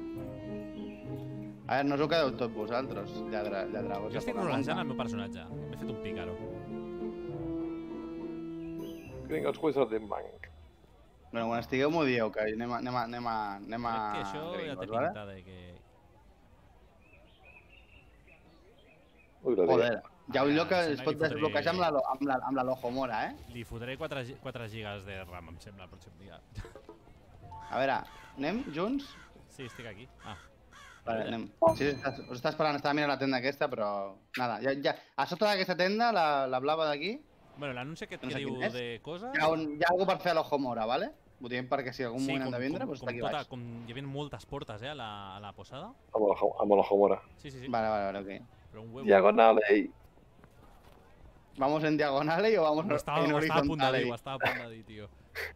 A veure, no us ho quedeu tot vosaltres, lladravos. Jo estic rolejant el meu personatge. M'he fet un pícaro. Gringotts Wizarding Bank. Bueno, quan estigueu m'ho dieu, que anem a Crec que això ja té Gringotts, vale? pinta de que... Ui, la Joder, dia. hi ha un lloc que Sembla es que pot li fotré- desbloquejar amb la lojomora, Li fotré 4 gigas de RAM, em sembla, el pròxim dia. A veure, anem junts? Sí, estic aquí. Ah, Vale, ella. anem. Sí, us està esperant, estava mirant la tenda aquesta, però... Nada, ja, a sota d'aquesta tenda, la blava d'aquí, Bueno, l'anunci aquest No que sé diu quin és. de coses... hi ha algú per fer l'ojo mora, vale? Ho diem perquè si algun moment hem de vindre, doncs està aquí baix. com hi havia moltes portes, a la posada. Amb la Homora. Sí, sí, sí. Vale, ok. Però un huevo. Diagonal, ei. ¿Vamos en diagonales o vamos Ho estava, en ho estava a punt de dir, horizontales? ho estava a punt de dir, tio.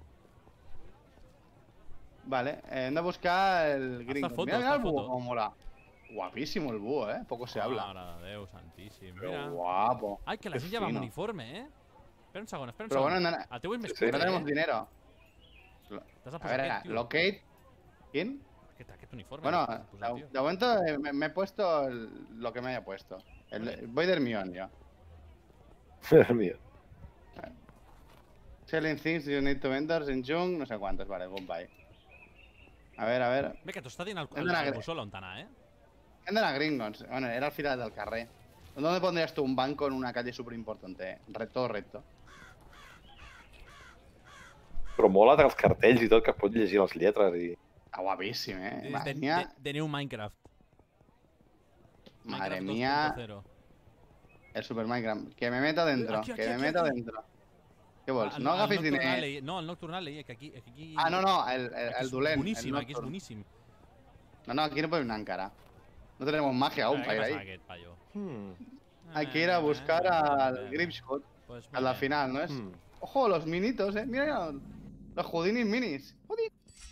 Vale, hem de buscar el gringo. foto, Mira, esta el búho, foto. como mola. Guapísimo el búho, Poco se habla. Mare de Déu, santíssim. Pero Mira. guapo. Ai, que la Qué gent ja va amb fino. uniforme, Espera un segon, Pero bueno, no, El teu és més Sí, no curt, tenemos dinero. T'has de A posar ver, aquest, tio. locate. ¿Quién? Aquest uniforme. Bueno, t'has de posar, tio. de momento me he puesto lo que me haya puesto. Voy de Hermione yo. Dios mío. Selling things you need to vendors in June, no sé cuántos, vale, goodbye. A ver. Bé, que t'ho està dient el Hem d'anar- Mussol on t'anar, Hem d'anar a Gringos. Bueno, era al final del carrer. ¿Dónde pondrías tú un banco en una calle súper importante? Todo recto. Però mola els cartells i tot, que pots llegir les lletres i... Está guapísimo, És Madre de mía, New Minecraft. madre Minecraft mía. 2.0. El Super Minecraft. Que me meta dentro, Aquí, que me aquí, meta aquí. dentro. ¿Qué vols? El- No el agafis Nocturnal dinero. No, el Nocturnal leia que aquí... Ah, no, el Aquí és dolent. boníssim, el aquí és Nocturne. boníssim. No, aquí no podemos ir encara. No tenemos magia aún Què para ir passa ahí. aquest paio? Hay que ir a buscar al Gripshot, Pues a la final, ¿no es? Ojo, los minitos, Mira los Houdinis minis. Houdini.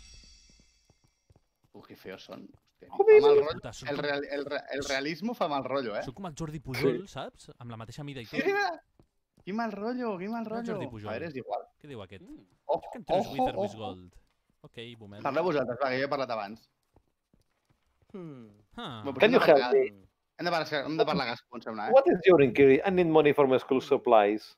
Qué feos son. Hostia, Houdini. fa mal rotllo. Puta, són El realismo fa mal rollo, Són com el Jordi Pujol, saps? Amb la mateixa mida i Sí, tot. mira. Qué mal rollo, qué mal Mira el rollo. Jordi Pujol. A ver, es igual. Què diu aquest? Ojo, Can treus ojo, Wither with ojo. Gold. Ok, boomer. Parleu vosaltres, va, que jo he parlat abans. Ah, Bueno, Can you help me? Hem de parlar gas, em sembla, What is your inquiry? I need money from school supplies.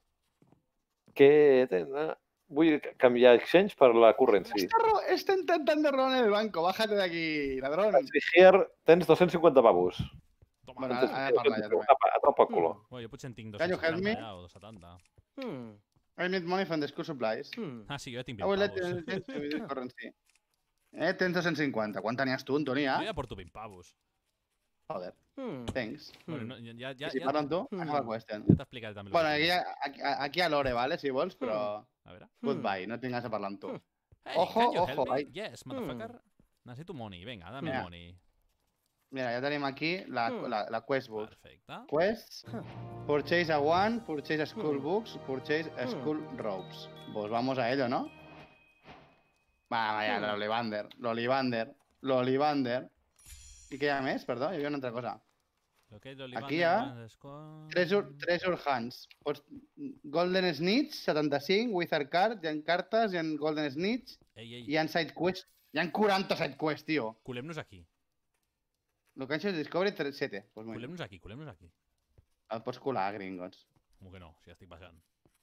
Vull canviar exchange per la currency. Está intentando robar en el banco, bájate de aquí, ladrón. Here tens 250 pavos. toma. Bueno, ara parla ja també. A topa culo. Bueno, jo potser en tinc Can you help 270 me? ja, o 270. I need money from the school supplies. Ah, sí, jo ja tinc I will 20 let pavos. the currency. Tens 250. Quant tenies tu, Antoni, Jo ja porto 20 pavos. Joder, thanks. Bueno, no, ja I si parlo amb tu, acaba el question. ja t'explicaré també. Bueno, aquí a l'hore, vale, si vols, però... A veure. Goodbye, no tingues a parlar amb tu. Hey, Ojo, can you ojo, help me? ai. Yes, motherfucker. Necessito money, venga, dame Mira. money. Mira, ja tenim aquí la quest book. Perfecte. Quests, purchase a one, purchase a school books, purchase a school robes. Pues vamos a ello, ¿no? Vaya, l'Olivander. I què hi ha més? Perdó, hi havia una altra cosa. Aquí hi ha Treasure Hunts. Golden Snitch, 75, Wizard Card, hi ha cartes, hi ha Golden Snitch, Ei, ei, hi ha side quests. Hi ha 40 side quests, tio. colem-nos aquí. Locations Discovery 7. Pues muy bien. Colem-nos aquí. El pots colar, gringos. Com que no, si ja estic passant.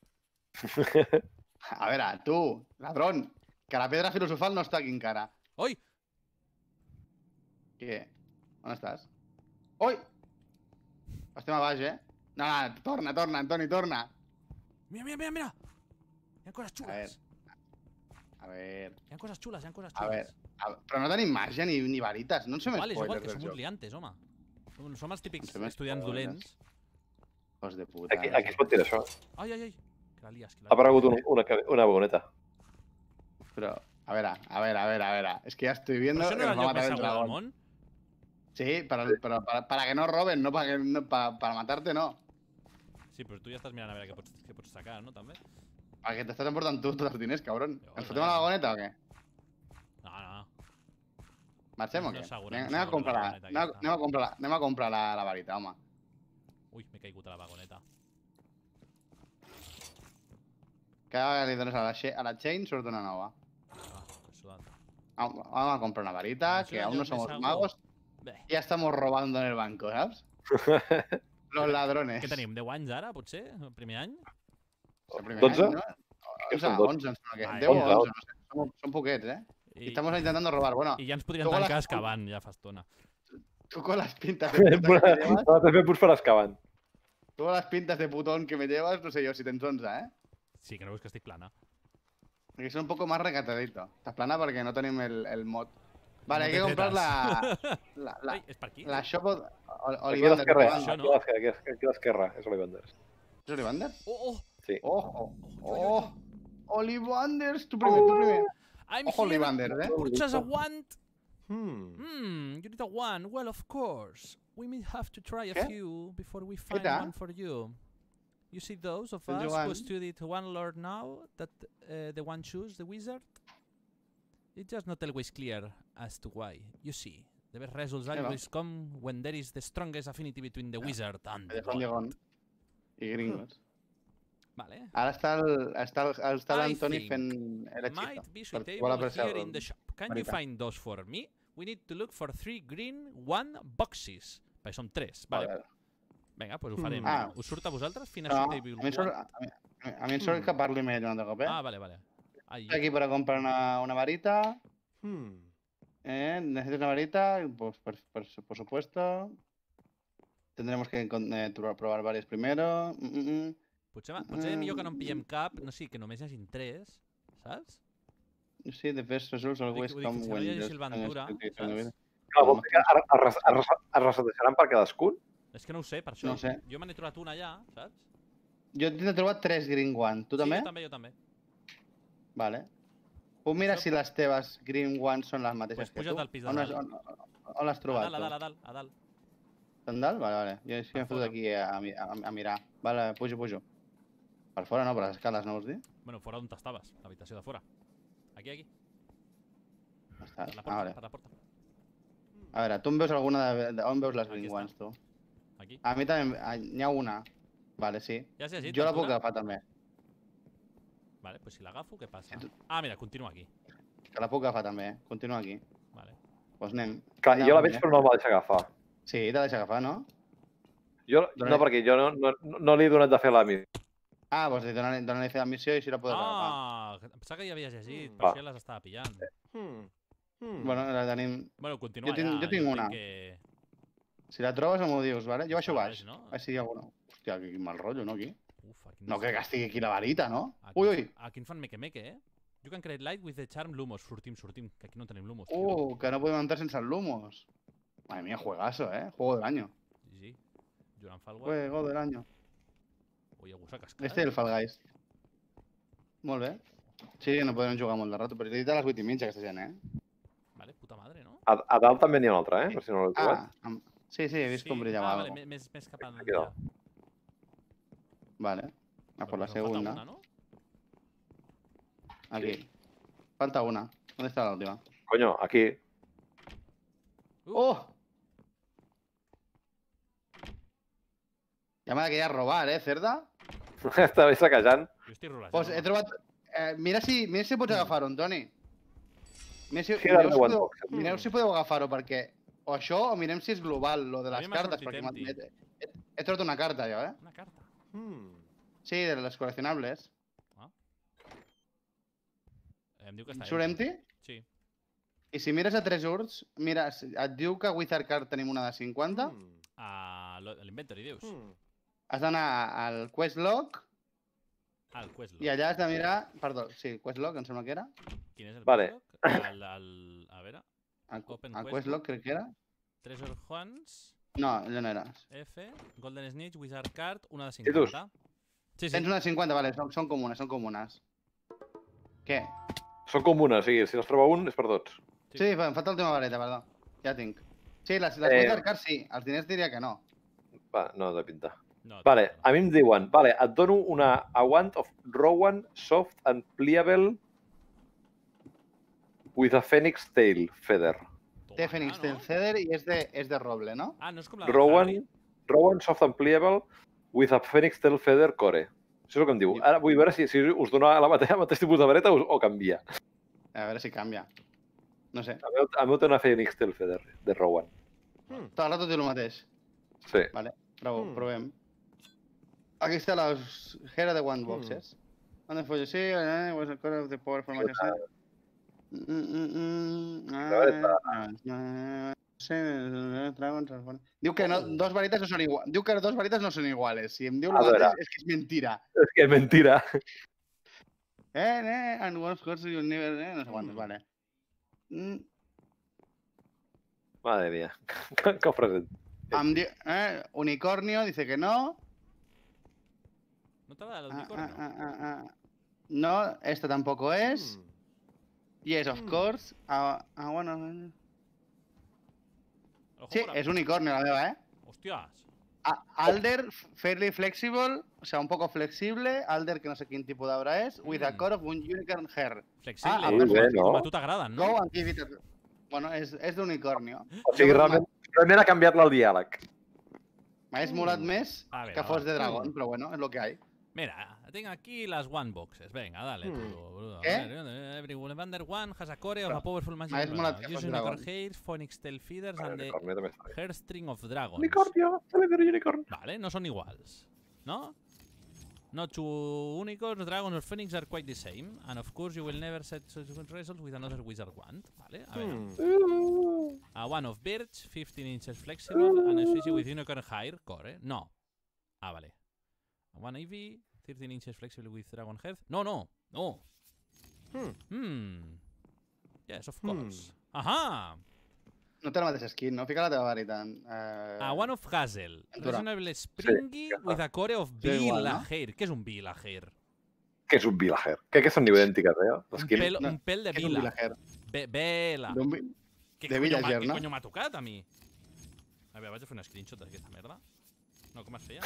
A veure, tu, ladrón, que la pedra filosofal no està aquí encara. Oi! Què? On estàs? Oi! Estem a baix, No, torna, Antoni, torna. Mira! Hi ha coses xules. A ver, Hi ha coses xules. però no tenim marge ni varites, no en som Igual, és igual, spoilers que del som joc. uns liantes, home. Som els típics Som estudiants spoilers. dolents. Hijos de puta. Aquí es pot tirar això. Ai. Que la lies, Ha aparegut una vagoneta. Però, a ver, es que ya estoy viendo Però això no que era nos el va a lloc matar més el segur del dragón. món? Sí, para que no roben, no para matarte, no. Sí, però tu ja estàs mirant a veure què pots sacar, no, també? Perquè t'estàs emportant tu tots els diners, cabron. Jo, Ens fotem a la vagoneta o què? No. Marxem o No què? segura, Anem no a segura comprar la vagoneta aquesta. anem a comprar la varita, home. Ui, m'he caigut a la vagoneta. Cada vegada que li dones a la chain surt una nova. He sudat. Vamos a comprar una varita, Eso que era aún no yo somos pensaba, magos. Bé, Ya estamos robando en el banco, ¿sabes? Los ladrones. què tenim, 10 anys ara, potser? El primer any? El primer 12? any, ¿no? Que 11, són 12. 11, em sembla que. Ai, 10 o 11, 11, no sé. Són poquets, Y estamos intentando robar. Bueno, I ja ens podrien tu con tancar les- excavant, ja fa estona. tú con las pintas de putón que me llevas, No, també pots fer excavant. tú con las pintas de putón que me llevas, no sé yo si tens 11, Sí, que no veus que estic plana. Porque son un poco más recatadito. Estás plana porque no tenemos el mod. Vale, hay que comprar la Ai, és per aquí? shop of Aquí a Ollivander. l'esquerra, Això, no? aquí a l'esquerra, és Ollivanders. ¿Es Ollivander? Oh, Sí. ¡Ojo! Oi. ¡Oh! ¡Ollivanders! Tú primero, tú primero. I'm Ojo, here Ollivander, to purchase a wand. You need a wand. Well, of course. We may have to try a ¿Qué? few before we find tal? one for you. You see those of Tens us one? who studied one lord now that the one choose the wizard? It's just not always clear as to why. You see, the best results va. always come when there is the strongest affinity between the wizard and Me the dejo un wand. Diegón. Y gringos. Vale. Ahora está I l'Antoni think fent el hechizo. Might be Vol suitable apreciar here in the shop. Can you varita. find those for me? We need to look for 3 green one boxes. Perquè som 3. Vale. Joder. Vinga, doncs ho farem. Ah. Us surt a vosaltres? Fina No, suitable a mi em surt, a mi em surt que parli amb ell un altre cop, Ah, vale, vale. Ai, Estoy aquí para comprar una varita. Necesito una varita, pues por supuesto. Tendremos que probar varios primero. potser millor que no en pillem cap, no sé, que només hi hagin 3, saps? Sí, the best results always Ho dic, come si no when hi there's hagués l'aventura, saps? Clar, vol dir que es reseteixaran per cadascun? És que no ho sé, per això. No ho sé. Jo me n'he trobat una allà, saps? Jo t'he trobat 3 Green One. Tu també? Sí, jo també. Vale. Puc mirar Això- si les teves Green One són les mateixes Pues que puja't tu? al pis de On dalt. on l'has A trobat? dalt, a tu? dalt, a dalt, a dalt. Estan dalt? Vale, vale. Jo és que Per m'he fotut fora. aquí a mirar. Vale, pujo. Per fora no, per les escales, no vols dir? Bueno, fora d'on t'estaves, l'habitació de fora. Aquí. Està. Per la Ah, porta, vale. per la porta. A veure, tu em veus alguna on veus les Aquí Green està. Ones, tu? Aquí. A mi també n'hi ha una. Vale, sí. Ja has llegit? Jo la doncs, puc una? agafar també. Vale, pues si l'agafo, què passa? Si tu- Ah, mira, continua aquí. Que la puc agafar també. Continua aquí. Vale. Doncs anem. Clar, jo la veig Anem. però no me la deixa agafar. Sí, te la deixa agafar, no? No, perquè jo no li he donat de fer la missió. Ah, doncs li donaré fer la missió i així la podràs agafar. Ah, em pensava que ja havies llegit, per Va. això ja les estava pillant. Bueno, la tenim... Bueno, continua Jo tinc una. Que... Si la trobes m'ho dius, vale? Jo baixo baix. No? A veure si hi ha alguna... Hòstia, que mal rotllo, no, aquí? Uf, aquí No crec que estigui aquí la varita, no? Aquí, Ui. Aquí en fan meque, eh? You can create light with the charm Lumos. Sortim, que aquí no tenim Lumos. tio. Que no podem entrar sense el Lumos. Madre mía, juegazo, Juego del año. Sí. Joan Falwell. Juego del año. Ui, algú s'ha cascat. Este és el Fall Guys. Molt bé. Sí, no podem jugar molt de rato, però he dit a les 8:30 aquesta gent, Vale, puta madre, no? A dalt també n'hi ha un altre, per si no l'heu trobat. Sí, he vist com brillava ah, algo. vale, més cap Aquí allà. dalt. Vale. A por la Però falta segunda. una, no? Aquí. Falta una. ¿Dónde está la última? Coño, aquí. ¡Oh! Llamada que quería robar, cerda? Estava saquejant. Jo estic rolejant. Pues he home. trobat... mira si pots agafar-ho, Antoni. Mira si, Sí, ara mireu, si ho podeu, unboxen. mireu si podeu agafar-ho, perquè... O això, o mirem si és global, lo de A les mi m'ha cartes, sortit perquè empty. he trobat una carta, jo, Una carta. Sí, de les col·leccionables. Em diu que està Surt empty? Sí. I si mires a 3 urts, mira, et diu que Wizard Card tenim una de 50, A l'inventory, dius? has d'anar al Quest Log, Ah, el Quest Log. i allà has de mirar... Perdó, sí, Quest Log, em sembla que era. Quin és el Vale. Quest Log? A veure, El Open Quest Quest Log crec que era. Treasure Hunts, No, allò no era. F, Golden Snitch, Wizard Card, una de Titus. 50. Sí, sí. Tens una de 50, vale, són comunes, són comunes. Què? Són comunes, sí, si es troba un és per tots. Sí, em falta l'última vareta, perdó. Ja tinc. Sí, les Wizard Cards sí, els diners diria que no. Va, no, de pinta. No, Vale, no. a mi em diuen, vale, et dono a wand of Rowan soft and pliable with a phoenix tail feather. Toma, Té Phoenix, té no? el Ceder i és de roble, no? Ah, no és com la de Rowan, Harry? Rowan soft and pliable with a phoenix tail feather core. Això és el que em diu. Ara vull veure si us dona la mateix tipus de vareta o canvia. A veure si canvia. No sé. A meu té una phoenix tail feather de Rowan. Tot el rato té el mateix. Sí. Vale, provem. Aquí està les Hera de One Boxes. On for you see, was a core of the power from Diu que no, dos varitas no són iguals. Diu que dos varitas no són iguales. Si em diu el A veure. mateix és que és mentira. És que és mentira. And one of course you'll never... No sé quantos, vale. Madre mía. ¿Qué ofrecen? Unicornio dice que no. ¿No te va el unicornio? No, esto tampoco es. Yes, of course. Bueno. Sí, es unicornio la meva, Hostias. Alder, fairly flexible, o sea, un poco flexible. Alder, que no sé quin tipus d'arbre és, with a core of un unicorn hair. Flexible. Molt bé, no? Com a tu t'agraden, no? Go and give it a... Bueno, és d'unicornio. O sigui, realment ha canviat el diàleg. M'hagués molat més A ver, que fos de dragón, però bueno, és lo que hay. Mira, tengo aquí las one boxes. Venga, dale, tú. ¿Qué? Every Wonder One has a core of a powerful magic. M'hagués molat que fos Using dragón. unicorn hairs, phoenix tail feathers and the Unicornio també està bé. hairstring of dragons. Unicornio, unicorn. Vale, no son iguals. ¿No? No two unicorns, dragons or phoenix are quite the same. And of course you will never set such results with another wizard wand. Vale, a ver. A one of birch, 15 inches flexible, and a species with unicorn hair core. No. Ah, vale. A one AV, 13 inches flexible with dragon head. No, no, no. Yes, of course. Ajá. No té la mateixa skin, no? Fica la teva veritat. A one of hazel, Ventura. reasonably springy with a core of Sí, igual, Vila no? hair. ¿Qué es un Vila hair? Què és un villager? Què són idèntiques, Un L'esquin? pel, No, un pel de És un Vila. villager. Vela. De Què villager, no? coño m'ha tocat a mi? A veure, vaig a fer un screenshot d'aquesta merda. No, com es feia?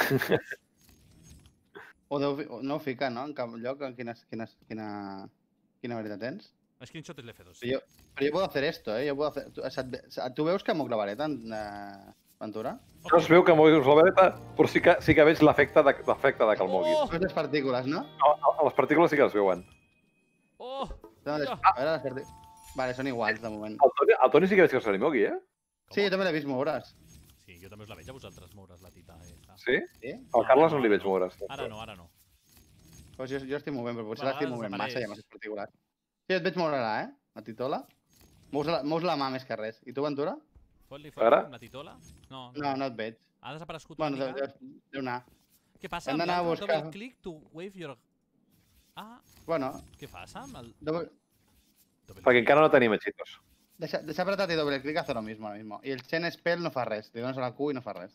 No ho fica, no? En cap lloc, quina veritat tens? El screenshot és l'F2. Pero yo puedo hacer esto, ¿eh? Yo puedo hacer... O sea, ¿tú veus que moc la vareta, Ventura? No es veu que moguis la vareta, però sí que veig l'efecte de que el moguis. Oh! Son les partícules, ¿no? A les partícules sí que es veuen. Oh! A Hòstia. veure les partícules... Vale, són iguals, de moment. El Toni sí que veig que se li mogui, eh? Sí, jo també l'he vist moure's. Sí, jo també us la veig a vosaltres moure's la tita. Sí? Sí? Al Carles no li veig moure's. Ara no, ara no. Pues jo estic movent, però potser A l'estic vegades movent massa, desapareix. ja, amb les partícules. Sí, et veig moure-la, eh? La titola. Mous la mà més que res. I tu, Ventura? Fot-li, Ara? amb la titola? No, No, no et veig. Ha desaparegut Bueno, una mica. deu anar. Què passa hem amb d'anar a el buscar- double click to wave your... Ah, Bueno, què passa amb el... doble... double Perquè click? encara no tenim hechitos. Deixa apretat i doble clic hace lo mismo ahora mismo. Y el Chen Spell no fa res. Li dones a la Q i no fa res.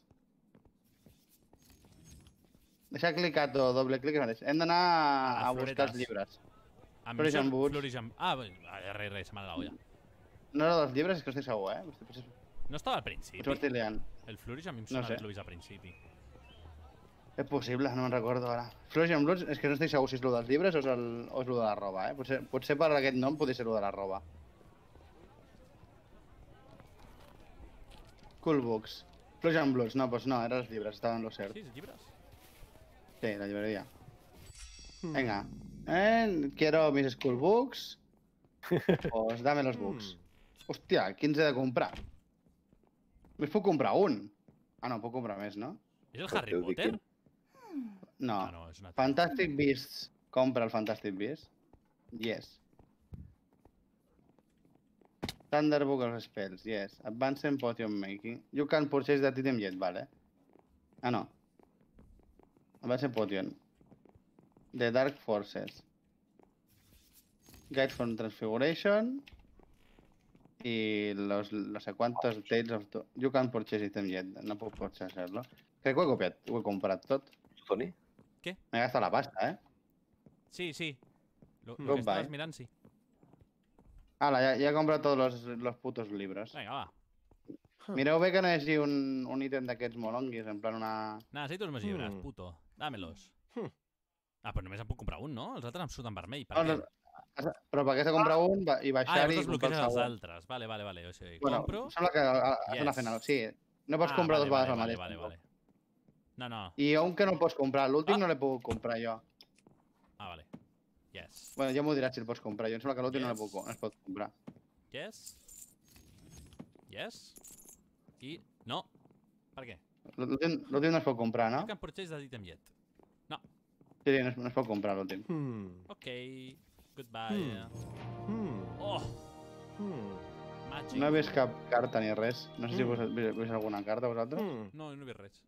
Deixa clicat o doble clic i no res. Hem d'anar A a buscar els floretes. llibres. Amb Flourish and Mission- Boots. Flourish and- Ah, res, se m'ha anat la olla. No era dels llibres, és que no estic segur, eh? Potser No estava al principi? m'estic liant. El Flourish a mi em No sona sé. que l'he vist al principi. És possible, no me'n recordo ara. Flourish and Bloods, és que no estic segur si és lo dels llibres o és lo de la roba, eh? Potser per aquest nom podria ser lo de la roba. Cool Books. Flourish and Bloods, no, doncs no, eren els llibres, estaven en lo cert. Sí, llibres? Sí, la llibreria. Venga. Quiero mis school books. Pues dame los books. Hòstia, quins he de comprar? Només puc comprar un. Ah, no, puc comprar més, no? És el Harry Déu dic Potter? No. Ah, no, és una... Fantastic Beasts. Compra el Fantastic Beasts. Yes. Thunderbook of Spells. Yes. Advanced Potion Making. You can purchase that item yet, vale. Ah, no. Advanced Potion. The Dark Forces. Guide for Transfiguration. Y los no sé cuántos Tales of... You can purchase item yet. No puc purchase-lo. Crec que ho he copiat. Ho he comprat tot. Toni? Me he gastat la pasta, eh? Sí, sí. Lo Good que estabas buy. mirant, sí. Hala, ya he comprado todos los putos libros. Vinga, va. Mireu bé que no hi hagi un ítem d'aquests molonguis, en plan una... Necessito els meus llibres, puto. Dámelos. Ah, però només en puc comprar un, no? Els altres em surten vermell. Per No, què? però perquè has de comprar un i Ah, baixar-hi llavors i comprar bloqueges el els següent. altres. Vale. O sigui, Bueno, compro... sembla que és una Yes. fena. Sí, no pots comprar vale, dos vegades el vale, mateix. Vale. tampoc. No. I un que no el pots comprar. L'últim no l'he pogut comprar jo. Ah, vale. Yes. Bueno, ja m'ho diràs si el pots comprar. Jo em sembla que l'últim Yes. no es pot comprar. Yes. Yes. I... No. Per què? L'últim no es pot comprar, no? You can purchase that item yet. Sí, no es pot comprar l'últim. Ok. Goodbye. Oh! Magic. No he vist cap carta ni res. No sé si vos heu vist alguna carta, vosaltres. No he vist res.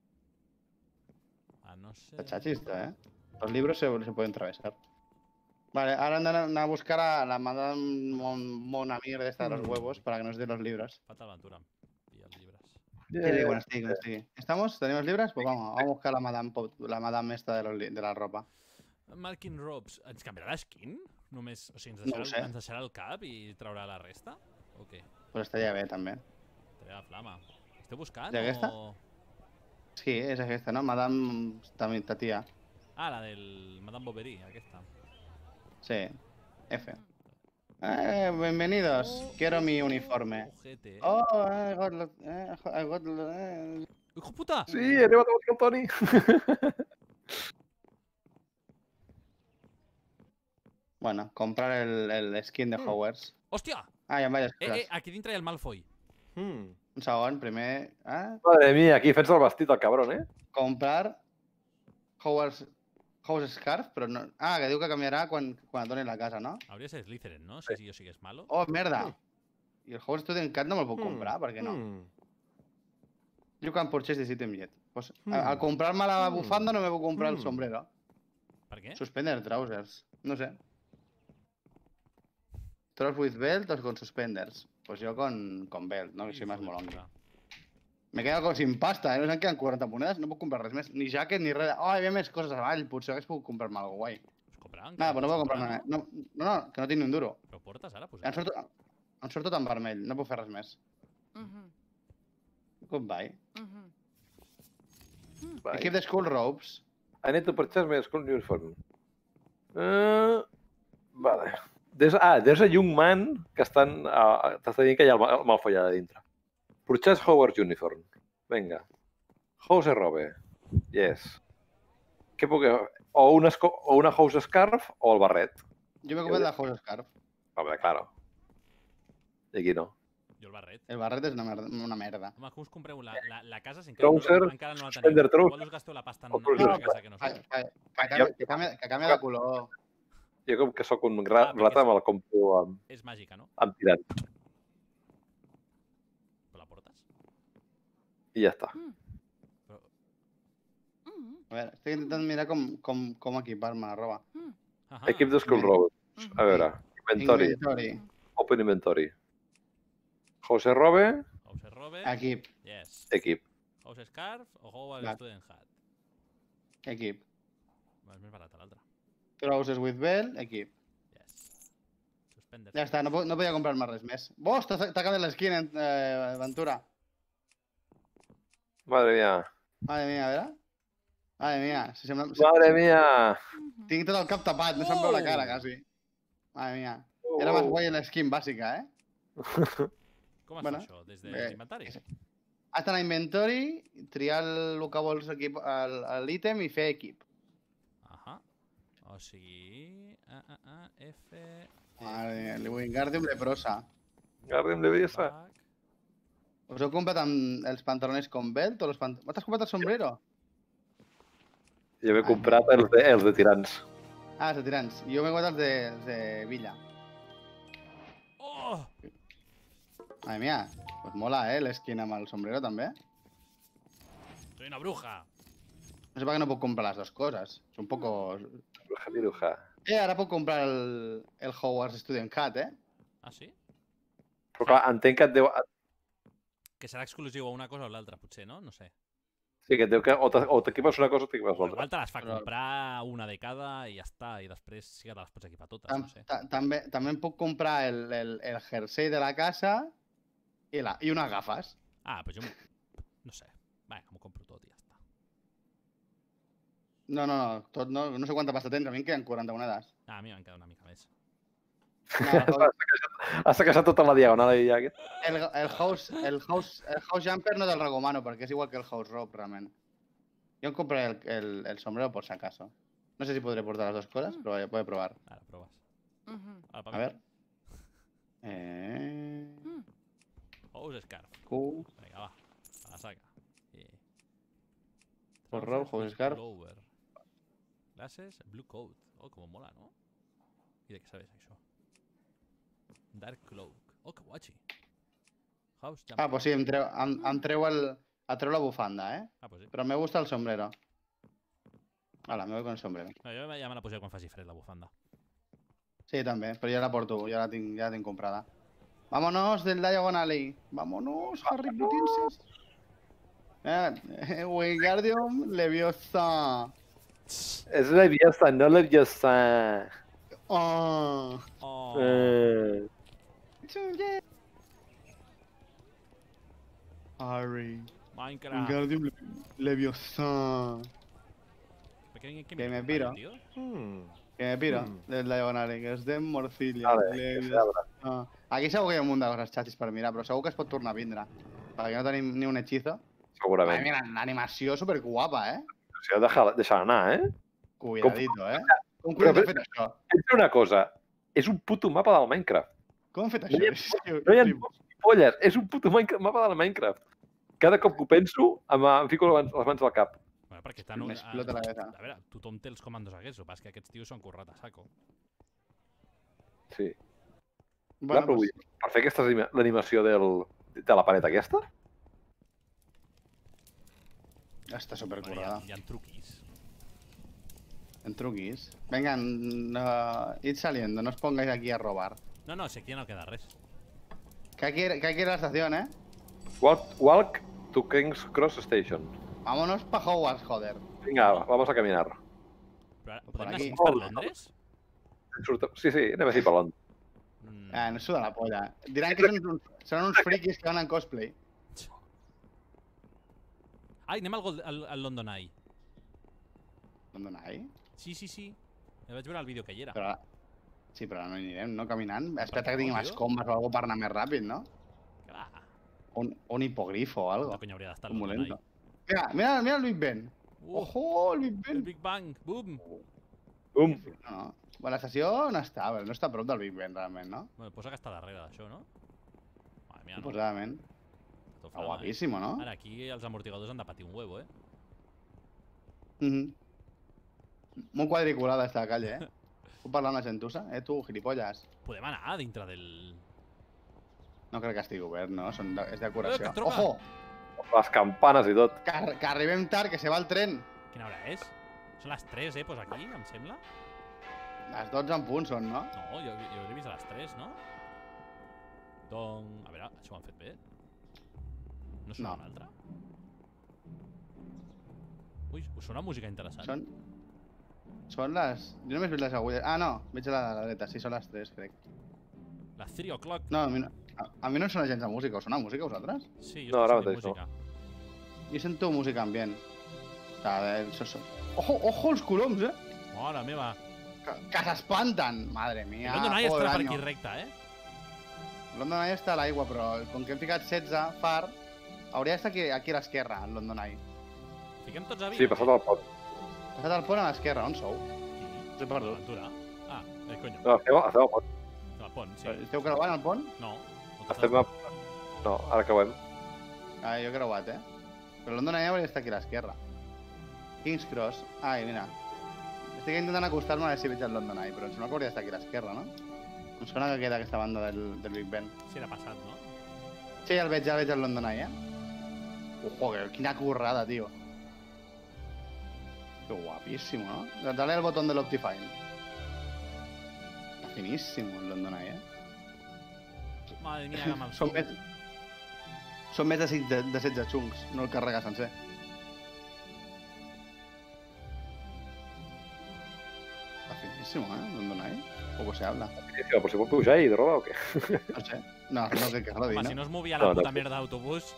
A no ser... Está chachista, ¿eh? Los libros se pueden atravesar. Vale, ahora andan a buscar a la Madame Mona mierda esta de los huevos para que nos dé los libros. Falta l'aventura. I els llibres. Sí, quan estigui. ¿Estamos? ¿Tenemos libros? Pues vamos a buscar la Madame esta de la ropa. Malkin Robs, ens canviarà l'esquin? Només, o sigui, No ho sé. ens deixarà el cap i traurà la resta? O què? Pues estaría bien también. Traurà la flama. Esteu buscant I aquesta? o...? Sí, es esta, ¿no? Madame también, tía. Ah, la del Madame Bovary, aquesta. Sí, F. Bienvenidos. Quiero mi uniforme. Ojete, Oh, I got... Hijo puta! Sí, he arribat a buscar el Toni. Bueno, comprar el skin de Hogwarts. Hòstia! Ah, hi ha diverses coses. Aquí dintre hi ha el Malfoy. Un segon, primer... Madre mía, aquí fent-se el vestit, el cabron, eh? Comprar Hogwarts Scarf, però no... Ah, que diu que canviarà quan et doni la casa, no? Hauria de ser Slytherin, no? Si jo sigués malo. Oh, merda! I el Hogwarts Student Cat no me'l puc comprar, per què no? You can purchase this item yet. Pues, al comprar-me la bufanda no me puc comprar el sombrero. Per què? Suspender trousers. No sé. Trolls with belt o con suspenders. Pues yo con belt, ¿no? Que soy más molongi. Me he quedado sin pasta, ¿eh? No se'm queden 40 monedes, no puc comprar res més. Ni jacket ni res. Oh, hi havia més coses avall, potser hagués pogut comprar-me alguna guai. Pues comprar, Nada, pues no puc comprar-me... No, que no tinc ni un duro. Però portes ara, Em surt tot en vermell, no puc fer res més. Goodbye. Equip de school robes. I need to purchase my school uniform. Vale. There's a young man que t'està dient que hi ha el Malfoy allà dintre. Purchase Hogwarts uniform. Vinga. House robe. Yes. Què puc... O una house scarf o el barret. Jo m'he comprat la house scarf. Home, claro. I aquí no. Jo el barret. El barret és una merda. Home, que us compreu la casa si Trouser, encara no la teniu. suspender trouser. Igual us gasteu la pasta en O una trouser. casa que no sé. Que canvia de color. Jo com que sóc un rata me la compro És màgica, no? amb tirant. Però la portes? I ja està. Però... A veure, estic intentant mirar com equipar-me la roba. Equip de school robes. A veure. Inventory. Inventory. Open inventory. House robe. House robe. Equip. Yes. Equip. House scarf o Hogwarts Va. student hat. Equip. És més barata l'altra. Trousers with belt, equip. Yes. Suspender. Ja està, no podia comprar-me res més. Vos, t'ha canviat l'esquin, Ventura. Madre mía. Madre mía, a veure. Madre mía. Madre mía. Tinc tot el cap tapat, no se'm veu la cara, quasi. Madre mía. Era més guai l'esquin bàsica, eh? Com es Bueno, fa això? Des de l'inventari? Has d'anar a inventory, triar el que vols l'ítem i fer equip. Ahà. O sigui... F... Madre mía, el Wingardium Leprosa. Guardia'm Leviosa. Back. ¿Os he comprado els pantalones con belt o los pantalones? ¿T'has comprat el sombrero? Jo m'he comprat els de tirants. Ah, els de tirants. Jo m'he comprat els de Villa. Oh! Madre mía, pues mola, l'esquin amb el sombrero també. Soy una bruja. No sé per què no puc comprar les dues coses. És un poco... Bruja diruja. Ara puc comprar el Hogwarts Student Cat, Ah, sí? Però clar, entenc que et deu... Que serà exclusiu a una cosa o l'altra, potser, no? No sé. Sí, que et deu que o t'equipes una cosa o t'equipes l'altra. Igual te les fa Però- comprar una de cada i ja està, i després sí que te les pots equipar totes, no sé. També em puc comprar el jersei de la casa i unes gafes. Ah, pues jo... No sé. Vinga, m'ho compro tot i ja està. No, tot no. No sé quanta pasta tens, a mi em queden 40 monedes. Ah, a mi m'han quedat una mica més. No, Has saquejat tota la diagonal i ja... el house jumper no te'l recomano perquè és igual que el house robe, realment. Jo em compraré el sombrero por si acaso. No sé si podré portar las dos cosas, pero voy a probar. Ara, proves. A ver. House scarf. Q, Vinga, va. A la saca. I... Por robe, house scarf. Blower. Glasses, blue coat. Oh, com mola, no? I de què sabes, això? Dark cloak. Oh, que guachi. House jumper. Ah, pues sí, em treu la bufanda, Ah, pues sí. Pero me gusta el sombrero. Hala, me voy con el sombrero. No, jo ja me la posaré quan faci fred, la bufanda. Sí, també, però ja la porto, ja la tinc comprada. Vámonos del Diagon Alley. Vámonos, Harry Pottinses. Wingardium Leviosa. És Leviosa, no Leviosa. Oh. Oh. Harry. Minecraft. Wingardium Leviosa. Que me piro. tío. Que me piro del Diagon Alley, que és de Morcilia. Vale, que s'obre. Aquí segur que hi ha un munt de coses xatxis per mirar, però segur que es pot tornar a vindre. Perquè no tenim ni un hechizo. Segurament. Mira, l'animació superguapa, Si deixa anar, Cuidadito, Com Però- han fet això? Pensa una cosa, és un puto mapa del Minecraft. Com han fet No això? hi ha- És que No hi ha flipo. polles, és un puto mapa del Minecraft. Cada cop que ho penso, em fico les mans al cap. Bueno, perquè estan... M'explota la cabeza. A veure, tothom té els comandos aquests, el que passa és que aquests tios s'ho han currat a saco. Sí. Bueno, Però vull dir, per fer l'animació de la paret aquesta, està Bueno, supercurrada. hi ha truquis. En truquis. Venga, id saliendo, no os pongáis aquí a robar. No, si aquí no queda res. Que hay que ir a la estación, walk to King's Cross Station. Vámonos pa' Hogwarts, joder. Vinga, vamos a caminar. Però Per podem anar aquí. fins per Londres? Sí, anem així per Londres. No suda la polla. Dirán que son uns frikis que van en cosplay. Ai, anem al London Eye. ¿Dónde no hay? Sí. Ja vaig veure el vídeo que hi era. Però... Sí, però no hi anirem, no? Caminant. Espera que no, tingui més tio? combes o algo per anar més ràpid, no? Clar. Un hipogrifo o algo. Quanta conya hauria d'estar el Un London molento. Eye? Mira el Big Ben. Ojo, el Big El Ben. Big Bang, boom. No. Bueno, l'estació no està a prop del Big Ben, realment, no? Bueno, posa que està darrere d'això, no? Madre mía, no. Suposadament. Tot Està flama, guapíssimo, no? Ara, aquí els amortiguadors han de patir un huevo, Molt quadriculada esta calle, Puc parlar amb la gentussa? Tu, gilipolles. Podem anar dintre del... No crec que estigui obert, no? És decoració. que truca! Ojo! Les campanes i tot. Que arribem tard, que se va el tren. Quina hora és? Són les 3, pues aquí, em sembla. Les 12 en punt són, no? No, jo he vist a les 3, no? Doncs... A veure, això ho han fet bé. No sona No. una altra? Ui, us sona música interessant. Són les... Jo només veig les agulles. Ah, no, veig a la dreta. Sí, són les 3, crec. Les 3 o'clock. No, a mi no em sona gens de música. Us sona música a vosaltres? Sí, No, jo ara estic mateix sentint no. música. Jo sento música ambient. Ojo els coloms, Mare meva. Que s'espanten! Madre mía. London Eye joder, estarà per año. aquí recte, London Eye està a l'aigua, però com que hem ficat 16 far, hauria d'estar aquí a l'esquerra, el London Eye. Fiquem tots a vida. Sí, passat el pont. Passat el pont a l'esquerra, on sou? Aquí. Us he perdut. Aventura. Ah, conyo. No, estem al pont. El pont, sí. Esteu creuant el pont? No. Estem a... No, ara creuem. Ah, jo he creuat, Però London Eye hauria d'estar aquí a l'esquerra. King's Cross. Ai, mira. Estic intentant acostar-me a veure si veig el London Eye, però em sembla que hauria d'estar aquí a l'esquerra, no? Em sona que queda aquesta banda del Big Ben. Sí, era passat, no? Sí, ja el veig el London Eye, Ojo, quina currada, tío. Qué guapísimo, ¿no? Dale al botón del Optifine. Está finísimo el London Eye, Madre mía, que mal. Són més de 16 xuncs, no el carrega sencer. Está finísimo, London Eye. Poco se habla. Sí, però si pot pujar i de roba o què? No sé. No crec que rodi, Home, no? si no es movia la No, puta no. merda d'autobús...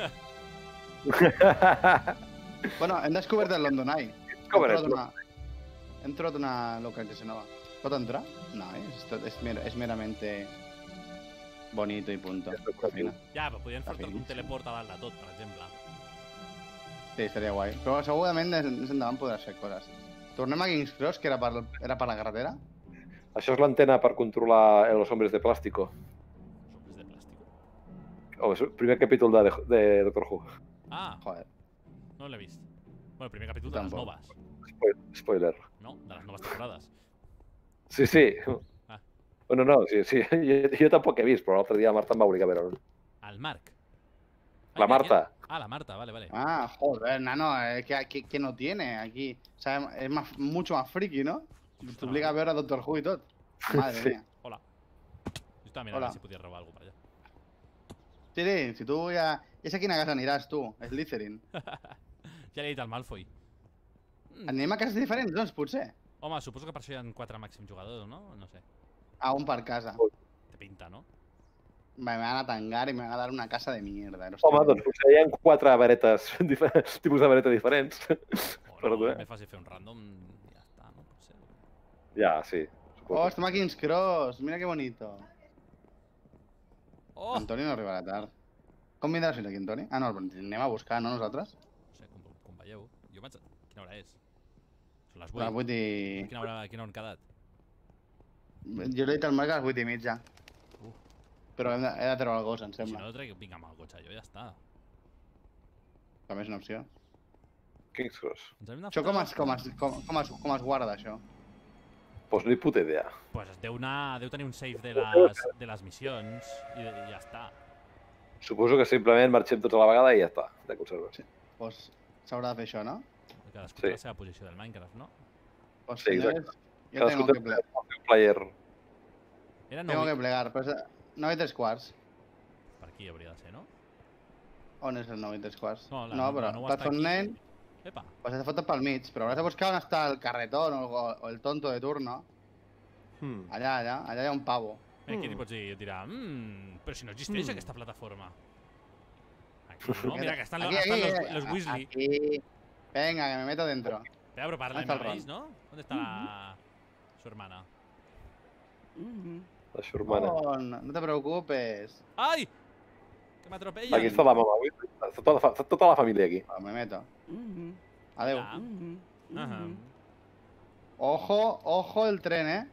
Bueno, hem descobert el London Eye. Descobert, Hem trobat una localització nova. Pot entrar? No, és meramente bonito i punto. Està fina. Ja, però podríem fer un finíssim. teleport a dalt de tot, per exemple. Sí, estaria guai. Però segurament més endavant podràs fer coses. Tornem a King's Cross, que era per la carretera. Això és l'antena per controlar els hombres de plàstico. Els homes de plàstic. O és el primer capítol de Doctor Who. Ah, Joder. no l'he vist. Bueno, el primer capítol de les Tampoc. noves. Spoiler. No, de les noves temporades. Sí. Ah. Bueno, no, sí. Jo tampoc he vist, però l'altre dia la Marta em va obligar a veure-ho. El Marc. La Marta. Ah, la Marta, vale. Ah, joder, nano, que no tiene aquí. O sea, es mucho más friki, ¿no? Te obliga a ver a Doctor Who y todo. Madre Sí. mía. Hola. Jo estava mirant a Hola. veure si podia robar alguna per allà. Sí, si tu ja sé a quina casa aniràs, tu, Slytherin. Ja li he dit al Malfoy. Anem a cases diferents, doncs, potser. Home, suposo que per això hi ha 4 màxims jugadors, no? No sé. A un per casa. Té pinta, no? Me van a tangar y me van a dar una casa de mierda. Home, doncs potser hi ha 4 varetes, tipus de vareta diferents. O Perdó, no, eh? és més fàcil fer un random i ja està, no? Potser. Ja, sí. Oh, Suposo. estem a King's Cross. Mira qué bonito. Oh! Antoni no arribarà tard. Com vindràs fins aquí, Antoni? Ah, no, anem a buscar, no, nosaltres? No sé, com veieu. Jo vaig... Quina hora és? Són les 8. A les 8 i... Quina hora hem quedat? Jo l'he dit al Marc a les 8 i mitja. Però he de treure el gos, em Si sembla. no, trec, vinc amb el cotxe, jo ja està. També és una opció. King's Cross. Ens hem de Això fotre- com es guarda, això? Doncs ni puta idea. Pues deu tenir un save de les missions i ja està. Suposo que simplement marxem tots a la vegada i ja està, de conserves. Doncs s'haurà de fer això, no? Cadascú Sí. té la seva posició del Minecraft, no? Pues, Sí, señores, yo Cadascú tengo té que plegar. un player. Era Tengo 9 que plegar. Pues 9 i 3 quarts. Per aquí hauria de ser, no? On és el 9 i 3 quarts? No, la No, nou- però la nou estàs està aquí. nen, Epa, pues has de fotre pel mig. Però hauràs de buscar on està el carretón o el tonto de turno. Allà hi ha un pavo. mira, aquí li pots dir, et dirà, però si no existeix aquesta plataforma. Aquí, no? Mira, que estan, Aquí, estan los Weasley. Aquí. Venga, que me meto dentro. Pero parlen Hasta el amb ron. ells, ¿no? ¿Dónde está su hermana? La xurmana. Oh, no te preocupes. ¡Ay! Que m'atropellen! Aquí està la mama. Està tota la família aquí. Oh, me meto. Adeu. Ja. Ahà. Ojo el tren, eh?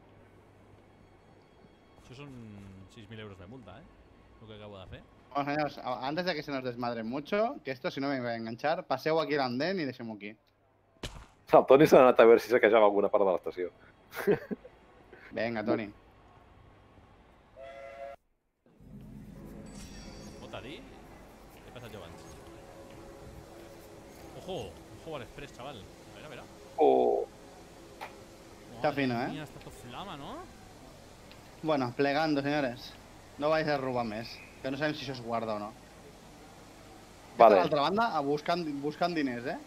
Això són 6.000 euros de multa, el que acabo de fer. Bueno, señores, antes de que se nos desmadre mucho, que esto si no me va a enganchar, paseu aquí l'andén i deixem-ho aquí. El Toni s'ha anat a veure si saquejava alguna part de l'estació. Venga, Toni. Pot a dir? Què he passat jo abans? Ojo al express, chaval. A veure. Oh, Está fino, Madre ¿eh? mía, está todo flama, ¿no? Bueno, plegando, señores. No vais a robar més, que no sabem si això es guarda o no. vale. A l'altra banda, buscant diners, eh?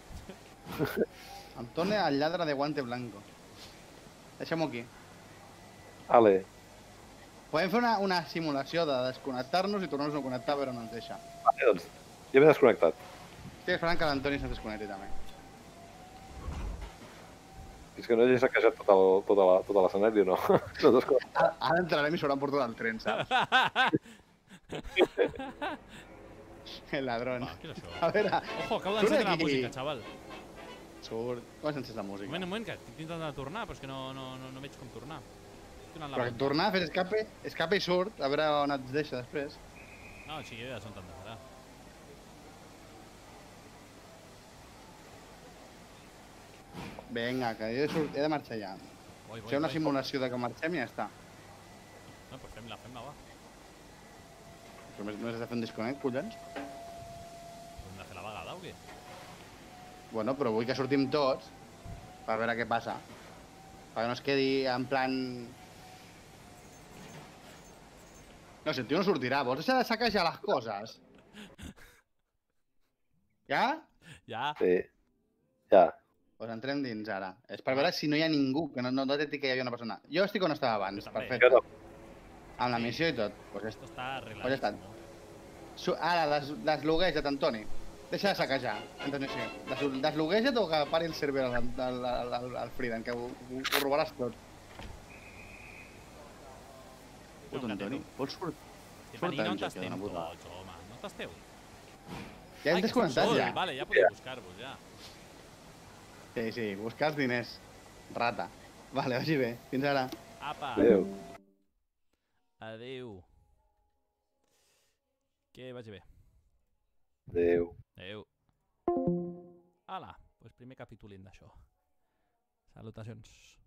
Antone, el lladre de guante blanco. Deixem-ho aquí. Ale. Podem fer una simulació de desconnectar-nos i tornar-nos a connectar, però no ens deixa. Vale, doncs, ja m'he desconnectat. Estic esperant que l'Antoni se'n desconnecti també. És que no he saquejat tota l'escenari o no? No desconnectat. Ara entrarem i s'hauran portat el tren, saps? El ladrón. Va, què és això? A veure, Ojo, acabo surt d'encendre la d'aquí. música, chaval. Surt. Com has encès la música? Un moment, que estic intentant tornar, però és que no veig com tornar. Estic donant la Però volta. tornar, fes escape i surt, a veure on et deixa després. No, sí, ja són tantes, ara. Vinga, que he de marxar ja. Voy, Fer una simulació de que marxem i ja està. No, pues fem-la, va. Però no has de fer un disconnect, collons? Hem de fer la vegada o què? Bueno, però vull que sortim tots per veure què passa. Perquè no es quedi en plan... No sé, el tio no sortirà. Vols deixar de saquejar les coses? Ja? Ja. Sí. Ja. Doncs entrem dins ara. És per veure si no hi ha ningú, que no t'he dit que hi havia una persona. Jo estic on estava abans, Jo també. perfecte. Jo no. Amb la missió i tot. Pues Esto está Pues ja està. arregladísimo. Ara, deslogueja't, Antoni. Deixa de saquejar. Entonces, sí. Deslogueja't o que pari el server al Freedom, que ho robaràs tot. Puto Antoni, vols sortir? Estem venint on joc, estem una puta. tots, home. No t'esteu? Ja hem Ai, que estem desconnectat, sols. ja. Vale, ja podeu buscar-vos, ja. Sí, buscar els diners. Rata. Vale, vagi bé. Fins ara. Apa. Adéu. Adéu. Que vagi bé. Adéu. Adéu. Ala, pues primer capítol d'això. Salutacions.